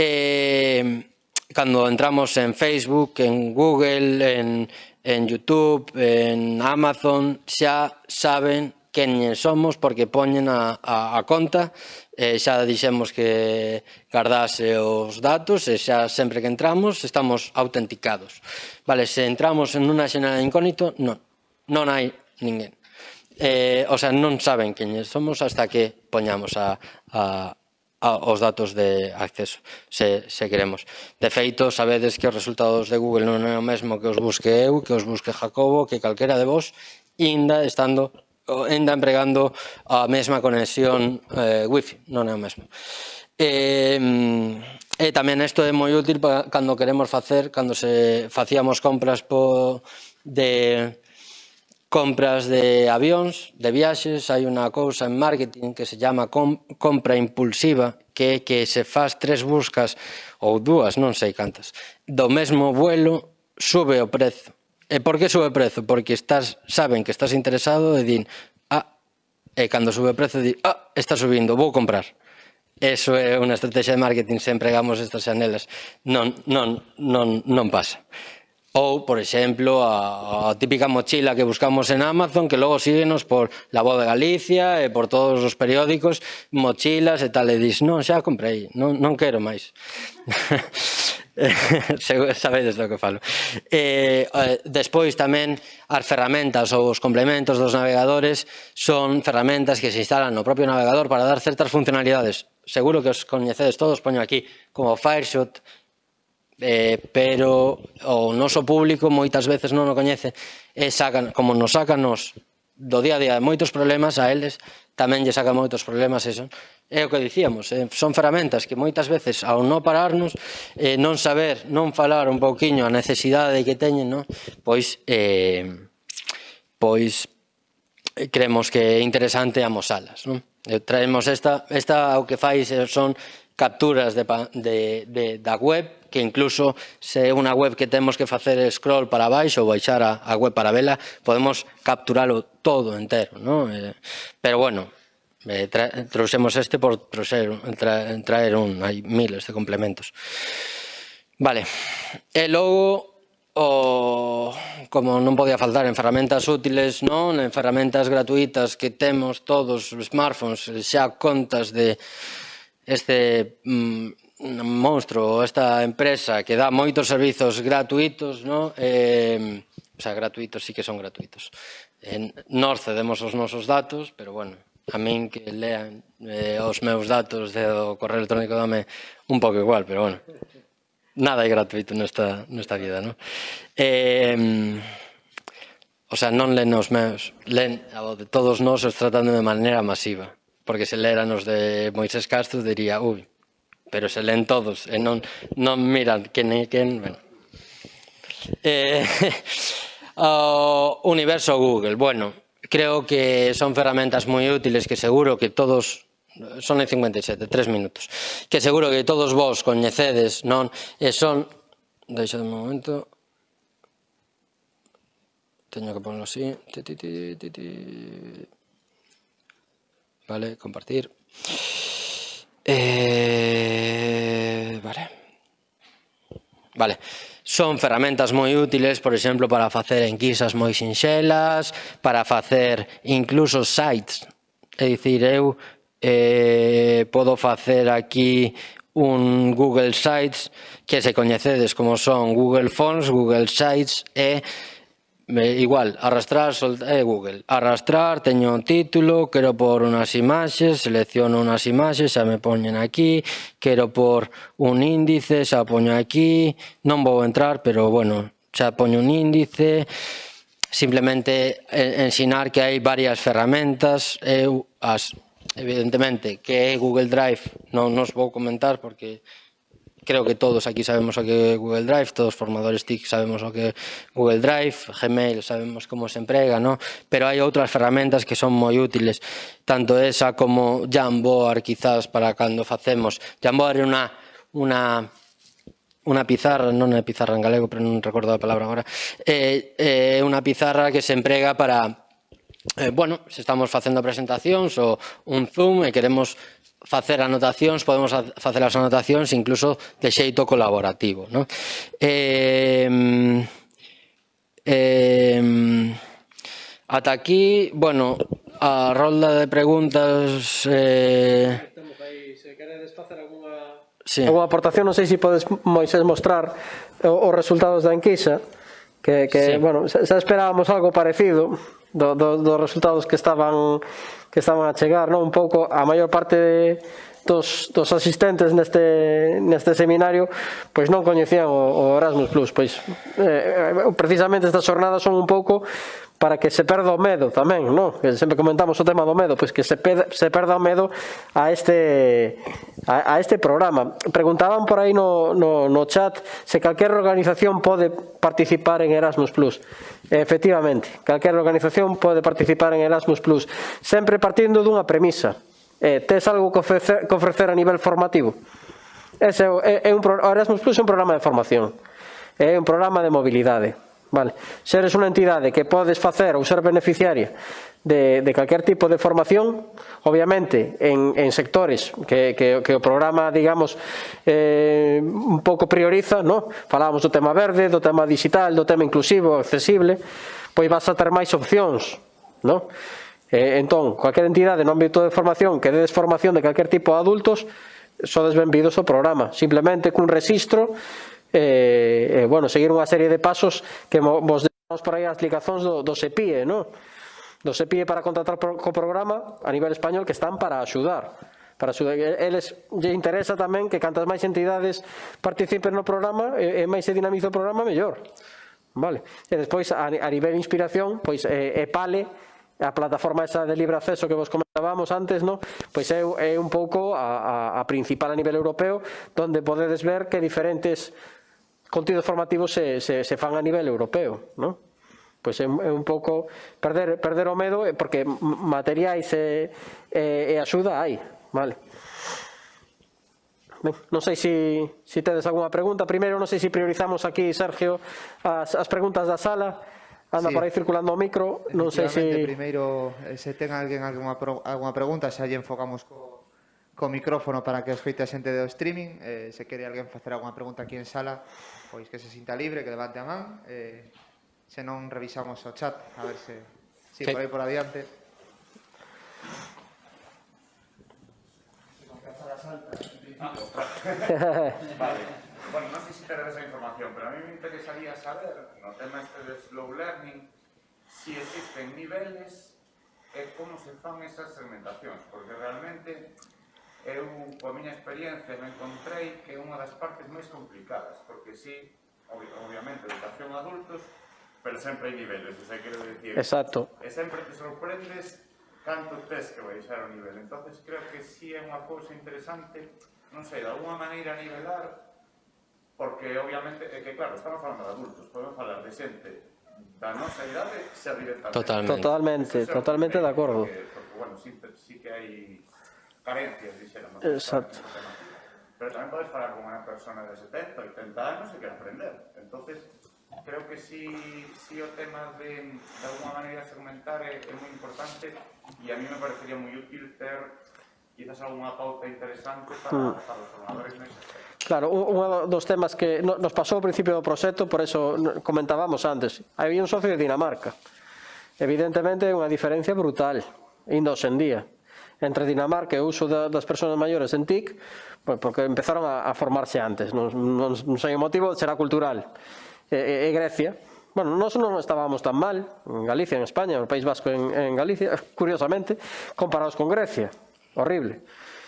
Eh, cando entramos en Facebook, en Google, en, en YouTube, en Amazon, xa saben quen somos porque poñen a, a, a conta, eh, xa dixemos que guardase os datos e xa sempre que entramos estamos autenticados. Vale, se entramos en unha xanela de incógnito, non, non hai ninguén. Eh, o sea, non saben quen somos hasta que poñamos a, a, a, os datos de acceso, se, se queremos. De feito, sabedes que os resultados de Google non é o mesmo que os busque eu, que os busque Jacobo, que calquera de vos, inda estando enda empregando a mesma conexión eh, wifi, non é o mesmo. E, e tamén isto é moi útil para cando queremos facer, cando se facíamos compras po, de compras de avións, de viaxes, hai unha cousa en marketing que se chama com, compra impulsiva, que é que se faz tres buscas, ou dúas, non sei cantas, do mesmo vuelo, sube o prezo. E por que sube o prezo? Porque estás, saben que estás interesado e din, ah, e cando sube o prezo din, ah, está subindo, vou comprar. Eso é unha estrategia de marketing, se empregamos estas xanelas. Non, non, non, non pasa. Ou, por exemplo, a, a típica mochila que buscamos en Amazon, que logo síguenos por La Voz de Galicia e por todos os periódicos, mochilas e tal, e dis, non, xa comprei, non, non quero máis. Sabedes do que falo. Eh, despois tamén as ferramentas ou os complementos dos navegadores son ferramentas que se instalan no propio navegador para dar certas funcionalidades. Seguro que os coñecedes todos, poño aquí como Fireshot, eh, pero o noso público moitas veces non o coñece e sacan, como nos sacan nos do día a día moitos problemas, a eles tamén lle sacan moitos problemas eso. É o que dicíamos, eh, son ferramentas que moitas veces ao non pararnos, eh, non saber, non falar un pouquiño a necesidade que teñen, no? pois eh, pois creemos que é interesante amosalas, non? Traemos esta, esta o que fai son capturas de, de, de, da web, que incluso se é unha web que temos que facer scroll para baixo ou baixar a, a web para vela, podemos capturalo todo entero, ¿no? Eh, pero bueno, eh, tra, trouxemos este por traer, tra, traer un, hai miles de complementos. Vale, e logo, o, como non podía faltar en ferramentas útiles, non? En ferramentas gratuitas que temos todos os smartphones, xa contas de este mm, monstruo, esta empresa que dá moitos servizos gratuitos, no? eh, O sea, gratuitos sí que son gratuitos. Eh, nós cedemos os nosos datos, pero, bueno, a min que lean eh, os meus datos do correo electrónico dame un pouco igual, pero, bueno, nada é gratuito nesta, nesta vida, non? Eh, o sea, non len os meus, len o de todos nós os tratando de maneira masiva, porque se leran os de Moisés Castro diría, ui, pero se len todos e non, non miran quen é quen, bueno. Eh, o universo Google, bueno, creo que son ferramentas moi útiles que seguro que todos, son en cincuenta y sete, tres minutos, que seguro que todos vos coñecedes, non? E son, deixa de momento, teño que ponerlo así, ti, ti, ti, ti, ti. Vale, compartir. Eh, vale. Vale. Son ferramentas moi útiles, por exemplo, para facer enquisas moi sinxelas, para facer incluso sites. É dicir, eu eh, podo facer aquí un Google Sites que se coñecedes como son Google Fonts, Google Sites e igual, arrastrar é Google. Arrastrar, teño un título, quero por unhas imaxes, selecciono unhas imaxes, xa me poñen aquí, quero por un índice, xa poño aquí, non vou entrar, pero, bueno, xa poño un índice. Simplemente ensinar que hai varias ferramentas, eu, as, evidentemente, que é Google Drive, non nos vou comentar porque creo que todos aquí sabemos o que é Google Drive, todos os formadores T I C sabemos o que é Google Drive, Gmail sabemos como se emprega, ¿no? Pero hai outras ferramentas que son moi útiles, tanto esa como Jamboard, quizás, para cando facemos. Jamboard é unha, unha, unha pizarra, non é pizarra en galego, pero non recordo a palabra agora, é, é unha pizarra que se emprega para, eh, bueno, se estamos facendo presentacións ou un Zoom e queremos facer anotacións, podemos facer as anotacións incluso de xeito colaborativo, ¿no? Eh, eh, ata aquí, bueno, a rolda de preguntas... Eh... Se queredes facer alguna, sí. alguna aportación, non sei se podes, Moisés, mostrar os resultados da enquisa, que, que sí. Bueno, xa esperábamos algo parecido do, do, dos resultados que estaban... que estaban a chegar, non? Un pouco, a maior parte de, dos, dos asistentes neste, neste seminario pois non coñecían o, o Erasmus Plus, pois eh, precisamente estas jornadas son un pouco para que se perda o medo tamén, non? Que sempre comentamos o tema do medo, pois que se, perda, se perda o medo a este a, a este programa. Preguntaban por aí no, no, no chat se calquer organización pode participar en Erasmus Plus. Efectivamente, calquer organización pode participar en Erasmus Plus, sempre partindo dunha premisa. Eh, tes algo que ofrecer, que ofrecer a nivel formativo? Ese é, é un, o Erasmus Plus é un programa de formación, é un programa de mobilidade. Vale. Se eres unha entidade que podes facer ou ser beneficiaria de, de calquer tipo de formación, obviamente en, en sectores que, que, que o programa, digamos, eh, un pouco prioriza, no? Falábamos do tema verde, do tema digital, do tema inclusivo, accesible, pois vas a ter máis opcións, no? Eh, entón, calquer entidade no ámbito de formación que dedes formación de calquer tipo a adultos, sodes benvidos ao programa, simplemente cun registro. Eh, eh, bueno, seguir unha serie de pasos que vos damos por aí as ligazóns do, do S E P I E, no? Do S E P I E para contratar pro, co programa a nivel español, que están para axudar para axudar, eles lle interesa tamén que cantas máis entidades participen no programa e, e máis se dinamiza o programa mellor, vale? E despois a, a nivel de inspiración, pois é, é Pale, a plataforma esa de libre acceso que vos comentábamos antes, no? Pois é, é un pouco a, a, a principal a nivel europeo, donde podedes ver que diferentes contidos formativos se, se, se fan a nivel europeo, ¿no? Pois é, é un pouco perder, perder o medo, porque materiais e, e, e axuda hai, vale? Ben, non sei se si, si tedes alguna pregunta. Primeiro, non sei se si priorizamos aquí, Sergio, as, as preguntas da sala. Anda sí. Por aí circulando o micro, non sei se... Primeiro, se ten alguén alguna, alguna pregunta, xa lle enfocamos co, co micrófono para que escoite a xente do streaming. Eh, se quere alguén facer alguna pregunta aquí en sala, pois que se sinta libre, que levante a man. Eh, se non, revisamos o chat, a ver se si okay. Por aí por adiante. Vale. bueno, non sei se tedes esa información, pero a mí me interesaría saber, no tema este de slow learning, si existen niveles e como se fan esas segmentacións, porque realmente eu, coa miña experiencia, me encontrei que é unha das partes máis complicadas, porque sí, obviamente, educación a adultos, pero sempre hai niveles, o sea, quero dicir... Exacto. E sempre te sorprendes canto tes que baixar o nivel. Entonces creo que sí é unha cousa interesante, non sei, de alguma maneira nivelar, porque obviamente, é que claro, estamos falando de adultos, podemos falar de xente da nosa idade ser directamente. Totalmente. Totalmente, totalmente de acordo. Porque, porque bueno, sí, sí que hai carencias, dixéramos. Exacto. Pero tamén podes falar con unha persona de setenta, oitenta anos e quer aprender. Entonces, creo que sí, sí o tema de, de alguma maneira segmentar é, é moi importante e a mí me parecería moi útil ter quizás alguna pauta interesante para, mm. para os formadores nese aspecto. Claro, un dos temas que nos pasou ao principio do proxecto, por eso comentábamos antes, había un socio de Dinamarca. Evidentemente é unha diferencia brutal, indo hoxe en día, entre Dinamarca e o uso das persoas maiores en T I C, porque empezaron a formarse antes, non sei o motivo, será cultural. E Grecia, bueno, nós non estábamos tan mal, en Galicia, en España, no País Vasco en Galicia, curiosamente, comparados con Grecia, horrible.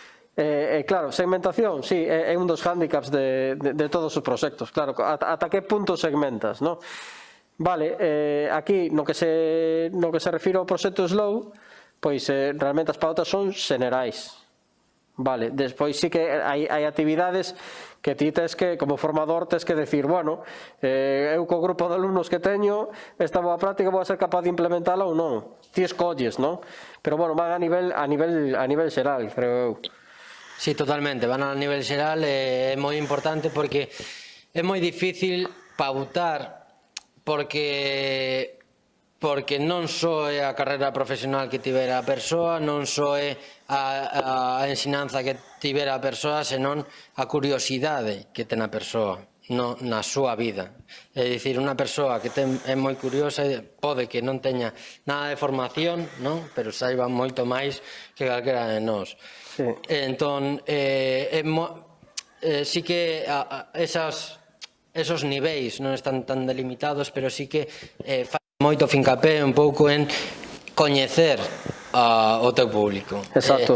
E claro, segmentación, sí, é un dos hándicaps de todos os proxectos, claro, ata que punto segmentas, non? Vale, aquí, no que se refire ao proxecto Slow, pois realmente as pautas son xenerais. Vale, despois sí que hai actividades que ti tes que, como formador, tes que decir, bueno, eu co grupo de alumnos que teño, esta boa práctica vou ser capaz de implementala ou non. Ti escolles, non? Pero, bueno, van a nivel a nivel xeral, creo eu. Sí, totalmente, van a nivel xeral, é moi importante porque é moi difícil pautar porque porque non só é a carreira profesional que tivera a persoa, non só é a ensinanza que tivera a persoa, senón a curiosidade que ten a persoa na súa vida. É dicir, unha persoa que é moi curiosa pode que non teña nada de formación, pero saiba moito máis que calquera de nós. Entón, sí que esos niveis non están tan delimitados, pero sí que fai moito fincapé un pouco en coñecer o teu público. Exacto.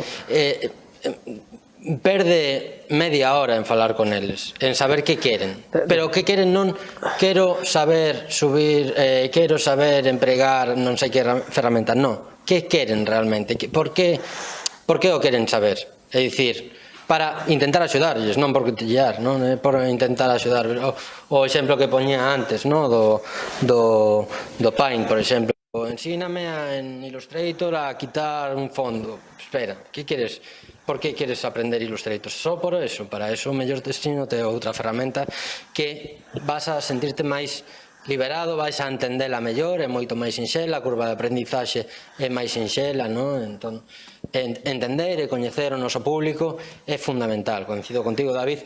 Perde media hora en falar con eles, en saber que queren, pero que queren non quero saber subir, quero saber empregar non sei que ferramenta, non, que queren realmente, por que o queren saber, é dicir, para intentar axudarlles, non por cotillar, non é por intentar axudar. O exemplo que poñía antes, do Paint, por exemplo, ensíname en Illustrator a quitar un fondo. Espera, que queres? Por que queres aprender Illustrator? Só por eso, para eso o mellor te ensino te outra ferramenta que vas a sentirte máis liberado, vais a entendela mellor, é moito máis sinxela, a curva de aprendizaxe é máis sinxela, entón, entender e coñecer o noso público é fundamental, coincido contigo, David,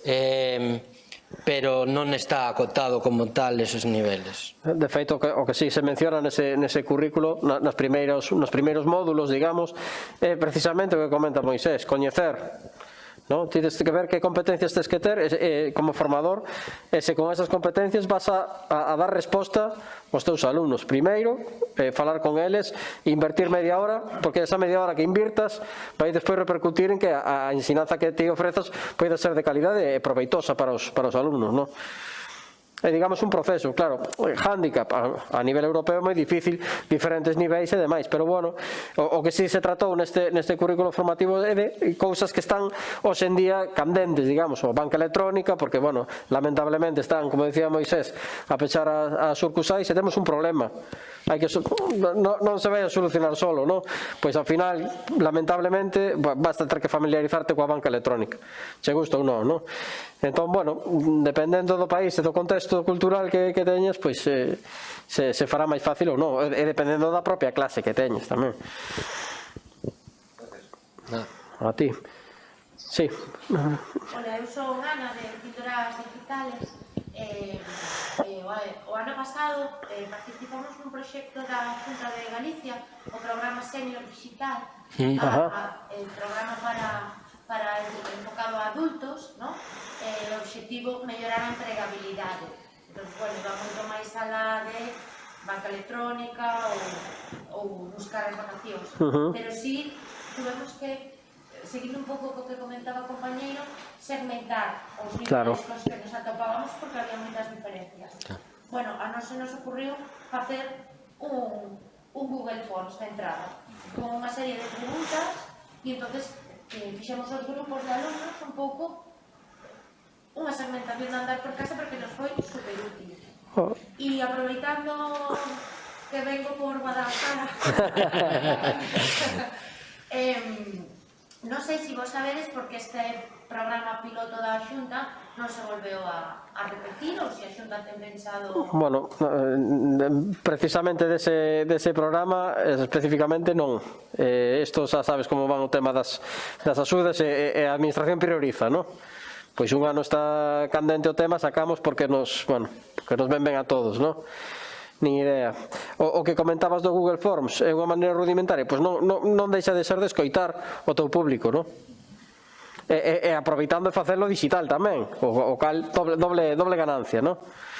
pero non está acotado como tal esos niveles. De feito, o que sí se menciona nese currículo, nos primeiros módulos, digamos, é precisamente o que comenta Moisés, coñecer. Tienes que ver que competencias tens que ter como formador e se con esas competencias vas a dar resposta aos teus alumnos. Primeiro, falar con eles, invertir media hora, porque esa media hora que invirtas vai despois repercutir en que a ensinanza que te ofrezas pode ser de calidade e proveitosa para os alumnos. É, digamos, un proceso, claro, handicap a nivel europeo é moi difícil, diferentes niveis e demais, pero, bueno, o que sí se tratou neste currículo formativo é de cousas que están hoxe en día candentes, digamos, o banca electrónica, porque, bueno, lamentablemente están, como decía Moisés, a pechar as sucursais e temos un problema. Non se vai a solucionar solo, non? Pois, ao final, lamentablemente, basta ter que familiarizarte coa banca electrónica, che gusta ou non, non? Entón, bueno, dependendo do país e do contexto cultural que teñes, pois se fará máis fácil ou non, e dependendo da propia clase que teñes tamén. A ti. Sí. Ola, eu sou Ana, de Pinturas Digitales. O ano pasado participamos nun proxecto da Xunta de Galicia, o programa Senior Digital, el programa para enfocado a adultos, ¿no? Eh, o objetivo mellorar a empregabilidade. Entón, bueno, va moito máis alá de banca electrónica ou, ou buscar as vacacións. Uh-huh. Pero sí, tuvemos que, seguindo un pouco o que comentaba o compañeiro, segmentar os niveis claro. cos que nos atopábamos porque había moitas diferencias. Claro. Bueno, a nós se nos ocurriu facer un, un Google Forms de entrada con unha serie de preguntas e entonces eh, fixemos os grupos de alumnos un pouco unha segmentación de andar por casa porque nos foi super útil. Oh. E aproveitando que vengo por Guadalajara, eh, non sei se vos sabedes porque este programa piloto da Xunta non se volveu a, a repetir ou se a Xunta ten pensado... Bueno, precisamente dese, dese programa especificamente non. Eh, isto xa sabes como van o tema das, das axudas e, e a administración prioriza, non? Pois un ano está candente o tema, sacamos porque nos, bueno, porque nos ven ben a todos, non? Nin idea. O, o que comentabas do Google Forms é unha maneira rudimentaria, pois non, non, non deixa de ser de escoitar o teu público, non? E, e, e aproveitando de facelo digital tamén, o, o cal doble, doble, doble ganancia, non?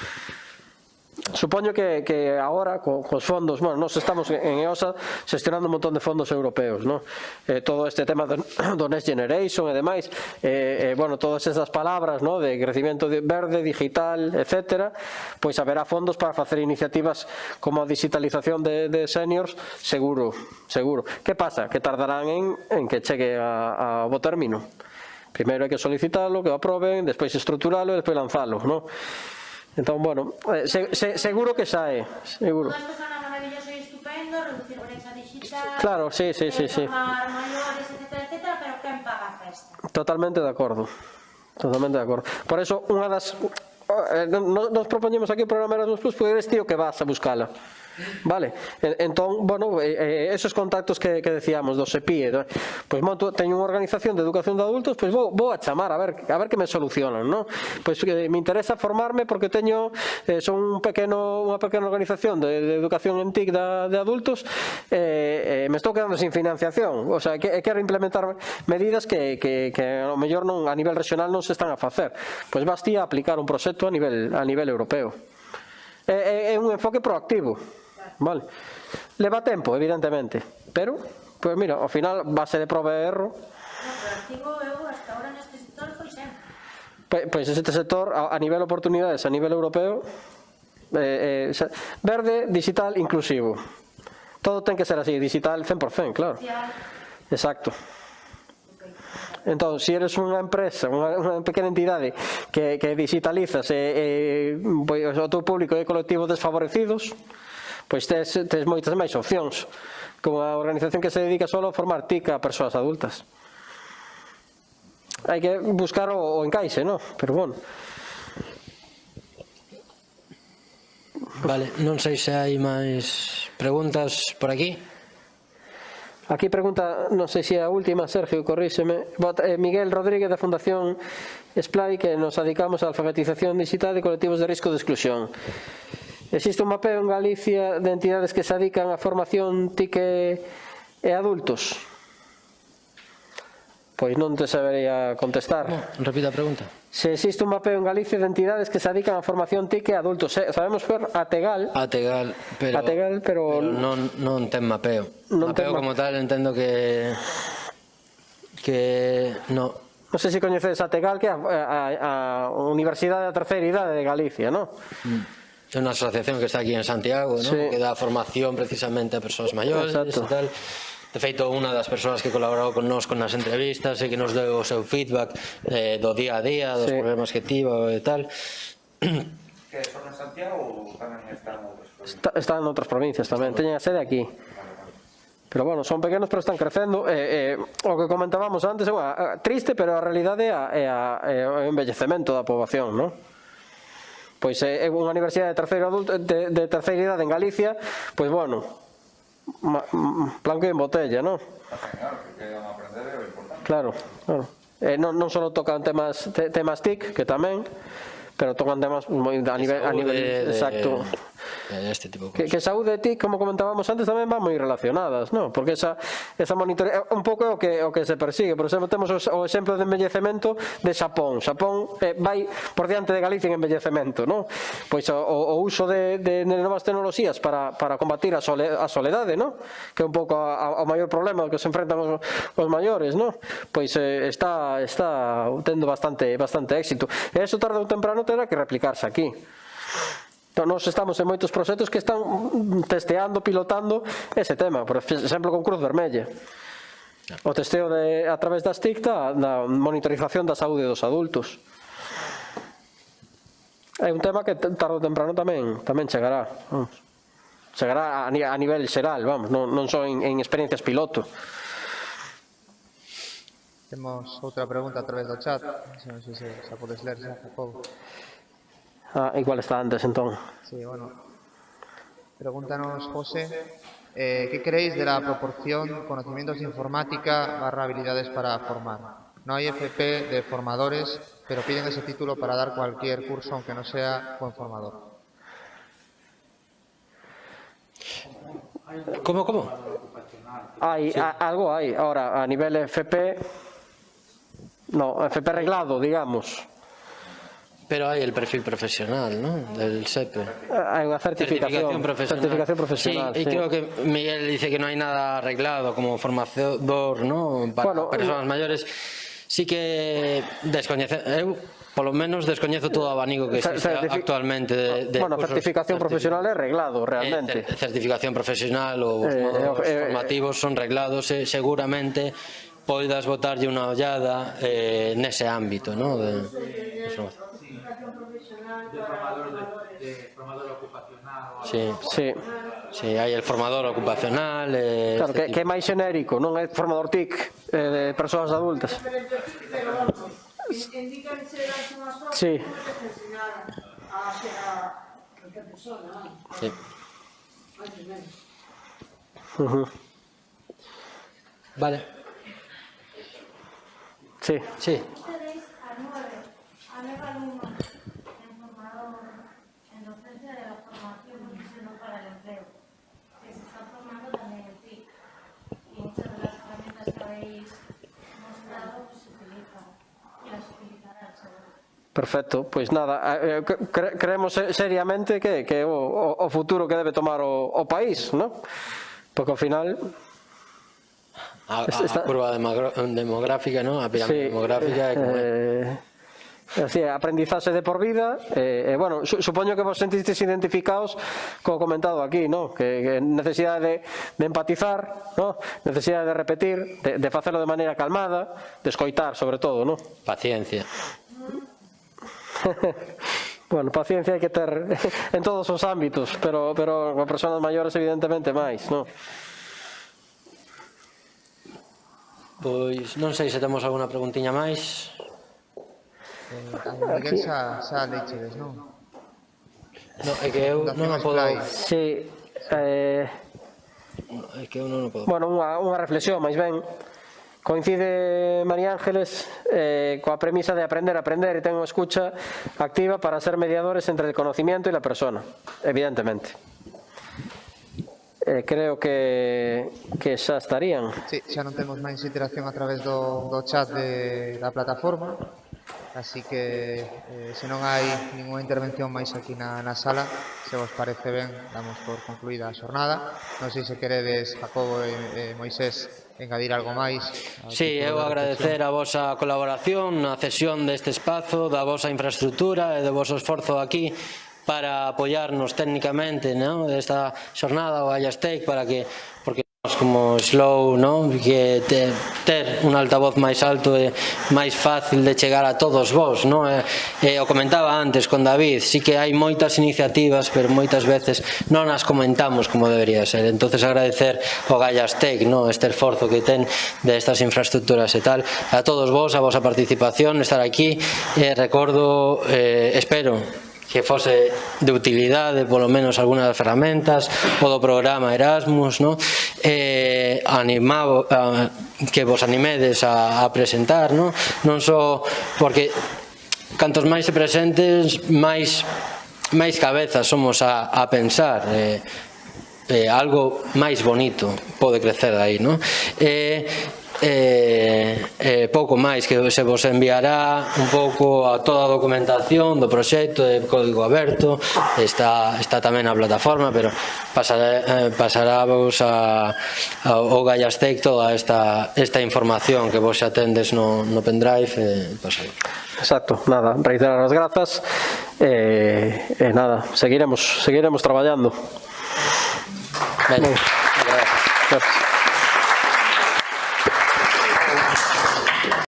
Supoño que, que agora, co, cos fondos, bueno, nos estamos en E O S A gestionando un montón de fondos europeos, ¿no? Eh, todo este tema do, do Next Generation e demais, eh, eh, bueno, todas esas palabras, ¿no? De crecimiento verde, digital, etcétera, pois haberá fondos para facer iniciativas como a digitalización de, de seniors, seguro, seguro. Que pasa? Que tardarán en, en que chegue a, a bo término. Primeiro hai que solicitalo, que o aproben, despois estruturalo e despois lanzalo, ¿no? Entón, bueno, eh, se, se, seguro que xa é, seguro. Todo isto será maravilloso e estupendo, reducir brecha digital, claro, sí, sí, sí, sí. formar maiores, etcétera, etcétera, pero quen paga a festa? Totalmente de acordo, totalmente de acordo. Por eso, unha das... Eh, nos propoñemos aquí o programa Erasmus Plus, porque eres tío que vas a buscala. Vale, entón, bueno, eh, esos contactos que, que decíamos do SEPIE, pois monto, teño unha organización de educación de adultos, pois vou, vou a chamar a ver, a ver que me solucionan, non? Pois eh, me interesa formarme porque teño, eh, son un pequeno, unha pequena organización de, de educación en T I C da, de adultos, eh, eh, me estou quedando sin financiación, o sea, que, quero implementar medidas que, que, que ao mellor non, a nivel regional non se están a facer, pois bastía aplicar un proxecto a nivel, a nivel europeo. É, é, é un enfoque proactivo. Vale. Leva tempo, evidentemente, pero, pois mira, ao final, base de proba e erro. No, pero activo eu hasta ahora neste sector foi sempre. Pois este sector, a, a nivel oportunidades, a nivel europeo, eh, eh, verde, digital, inclusivo. Todo ten que ser así, digital cen por cen, claro. Exacto. Entón, se eres unha empresa, unha, unha pequena entidade que, que digitalizas e, e pois, o teu público é colectivos desfavorecidos, pois tes, tes moitas máis opcións, como a organización que se dedica só a formar T I C a persoas adultas. Hai que buscar o, o encaixe, non? Pero bueno. Vale, non sei se hai máis preguntas por aquí. Aquí pregunta, non sei se é a última, Sergio, corríxeme, Miguel Rodríguez da Fundación Esplai, que nos dedicamos á alfabetización digital de colectivos de risco de exclusión. Existe un mapeo en Galicia de entidades que se dedican a formación T I C e adultos? Pois non te sabería contestar. No, repita a pregunta. Se existe un mapeo en Galicia de entidades que se dedican a formación T I C e adultos, sabemos ver Ategal, Ategal, pero, Ategal, pero, pero non, non ten mapeo. Non Mapeo ten como tal entendo que que no. Non sei se coñeces Ategal, que é a, a, a Universidade da Terceira Idade de Galicia, non? É unha asociación que está aquí en Santiago, ¿no? Sí. Que dá formación precisamente a persoas maiores. Exacto. E tal. De feito, unha das persoas que colaborou con nós con as entrevistas e que nos deu o seu feedback eh, do día a día, dos Sí. problemas que tivo e tal. Que son en Santiago ou tamén están en outras provincias? Está, están en outras provincias tamén, teñen a sede aquí. Pero bueno, son pequenos pero están crecendo. eh, eh, O que comentábamos antes é unha, triste, pero a realidade é, a, é, a, é o envellecemento da poboación, non? Pois é unha universidade de terceira, adulto, de, de terceira idade en Galicia, pois bueno, Ma, blanco en botella, non? Claro, que quedan a aprender é importante. Claro, claro. Eh, non, non só tocan temas te, temas T I C, que tamén, pero tocan temas moi, a nivel, a nivel de, exacto. De... este tipo de Que, cosas. que saúde e T I C, como comentábamos antes, tamén van moi relacionadas, non? Porque esa, esa monitoría, un pouco é o que, o que se persigue. Por exemplo, temos os, o exemplo de envellecemento de Xapón. Xapón eh, vai por diante de Galicia en envellecemento, non? Pois o, o uso de, de novas tecnoloxías para, para combatir a, sole, a soledade, non? Que é un pouco a, a, o maior problema que se enfrentan os, os maiores, non? Pois eh, está, está tendo bastante, bastante éxito. E eso tarde ou temprano terá que replicarse aquí. Entón, nós estamos en moitos proxectos que están testeando, pilotando ese tema, por exemplo con Cruz Vermella. O testeo de, a través das T I C da, da monitorización da saúde dos adultos. É un tema que tarde ou temprano tamén, tamén chegará. Vamos. Chegará a, a nivel xeral, vamos, non, non só en, en experiencias piloto. Temos outra pregunta a través do chat. Non sei se xa podes ler, xa, Jacobo. Ah, igual está antes, entón. Sí, bueno. Pregúntanos, José, eh, ¿qué creéis de la proporción conocimientos de informática barra habilidades para formar? No hay F P de formadores, pero piden ese título para dar cualquier curso, aunque no sea buen formador. ¿Cómo, cómo? Hai, sí. a, algo hai. Ahora, a nivel F P, no, F P reglado, digamos. Pero hay el perfil profesional, ¿no? Del S E P E. Hay una certificación, certificación profesional. Certificación profesional, sí, y sí. creo que Miguel dice que no hay nada arreglado como formador, ¿no? Para bueno, personas mayores. Sí que descoñece, eu, polo menos descoñezo todo o abanico que existe Certific actualmente de, de bueno, certificación profesional é reglado realmente. Eh, certificación profesional ou eh, eh, formativos son reglados e seguramente poidas botarlle unha ollada eh, nese ámbito, ¿no? De, de formador ocupacional. Sí, sí. Sí, hai el formador ocupacional. Eh, claro, que, que é máis xenérico, non é formador T I C eh, de persoas adultas. Indican ser as unhas formas sí. para enseñar a calquer persona. Sí. Uh-huh. Vale. Sí. Sí. Ustedes a nueve, a nueve alumnos en formador, en docencia de la formación profesional para el empleo, que se están formando también en T I C. Y muchas de las herramientas que habéis mostrado pues, se utilizan y las utilizarán seguro. Perfecto, pois pues nada, cre creemos seriamente que, que o, o futuro que debe tomar o, o país, ¿no? Porque ao final... A, a, a curva demográfica, ¿no? A pirámide sí, demográfica é como eh, así, aprendizaxe de por vida e eh, eh, bueno, su, supoño que vos sentistes identificados co comentado aquí, ¿no? Que, que necesidade de, de empatizar, ¿no? Necesidade de repetir, de, de facelo de maneira calmada, de escoitar sobre todo, ¿no? Paciencia. Bueno, paciencia hai que ter en todos os ámbitos, pero, pero con persoas maiores evidentemente máis, ¿no? Pois non sei se temos alguna preguntiña máis. Eh, a Miguel xa, xa leichedes, non? No, é que eu non o podo... Sí, eh... é que eu non o podo... Bueno, unha, unha reflexión, máis ben. Coincide María Ángeles eh, coa premisa de aprender a aprender e ten unha escucha activa para ser mediadores entre el conocimiento e la persona, evidentemente. Eh, creo que, que xa estarían. Sí, xa non temos máis interacción a través do, do chat de, da plataforma, así que eh, se non hai ninguna intervención máis aquí na, na sala, se vos parece ben, damos por concluída a xornada. Non sei se queredes, Jacobo e, e Moisés, engadir algo máis. Sí, eu agradecer a vosa colaboración na cesión deste espazo, da vosa infraestructura e do voso esforzo aquí para apoiarnos técnicamente, ¿no? Desta xornada o Ayastec para que, porque nós como Slow, ¿no? Que te, ter un altavoz máis alto é máis fácil de chegar a todos vos, ¿no? E, e o comentaba antes con David, sí que hai moitas iniciativas, pero moitas veces non as comentamos como debería ser. Entonces agradecer o Gallastec, ¿no? Este esforzo que ten destas infraestructuras e tal, a todos vos, a vosa participación, estar aquí, e recordo, eh, espero que fose de utilidade, polo menos algunhas das ferramentas, o do programa Erasmus, no? eh, animado, a, que vos animedes a, a presentar, no? Non só porque cantos máis se presentes, máis máis cabezas somos a, a pensar, eh, eh, algo máis bonito pode crecer aí, non? Eh, eh, eh, pouco máis, que se vos enviará un pouco a toda a documentación do proxecto de código aberto, está, está tamén na plataforma, pero pasará, eh, pasará vos a, a, o Gallastec toda esta, esta información que vos xa tendes no, no pendrive, eh, pasará. Exacto, nada, reiterar as grazas e, e nada, seguiremos, seguiremos traballando. Ben, gracias. Gracias.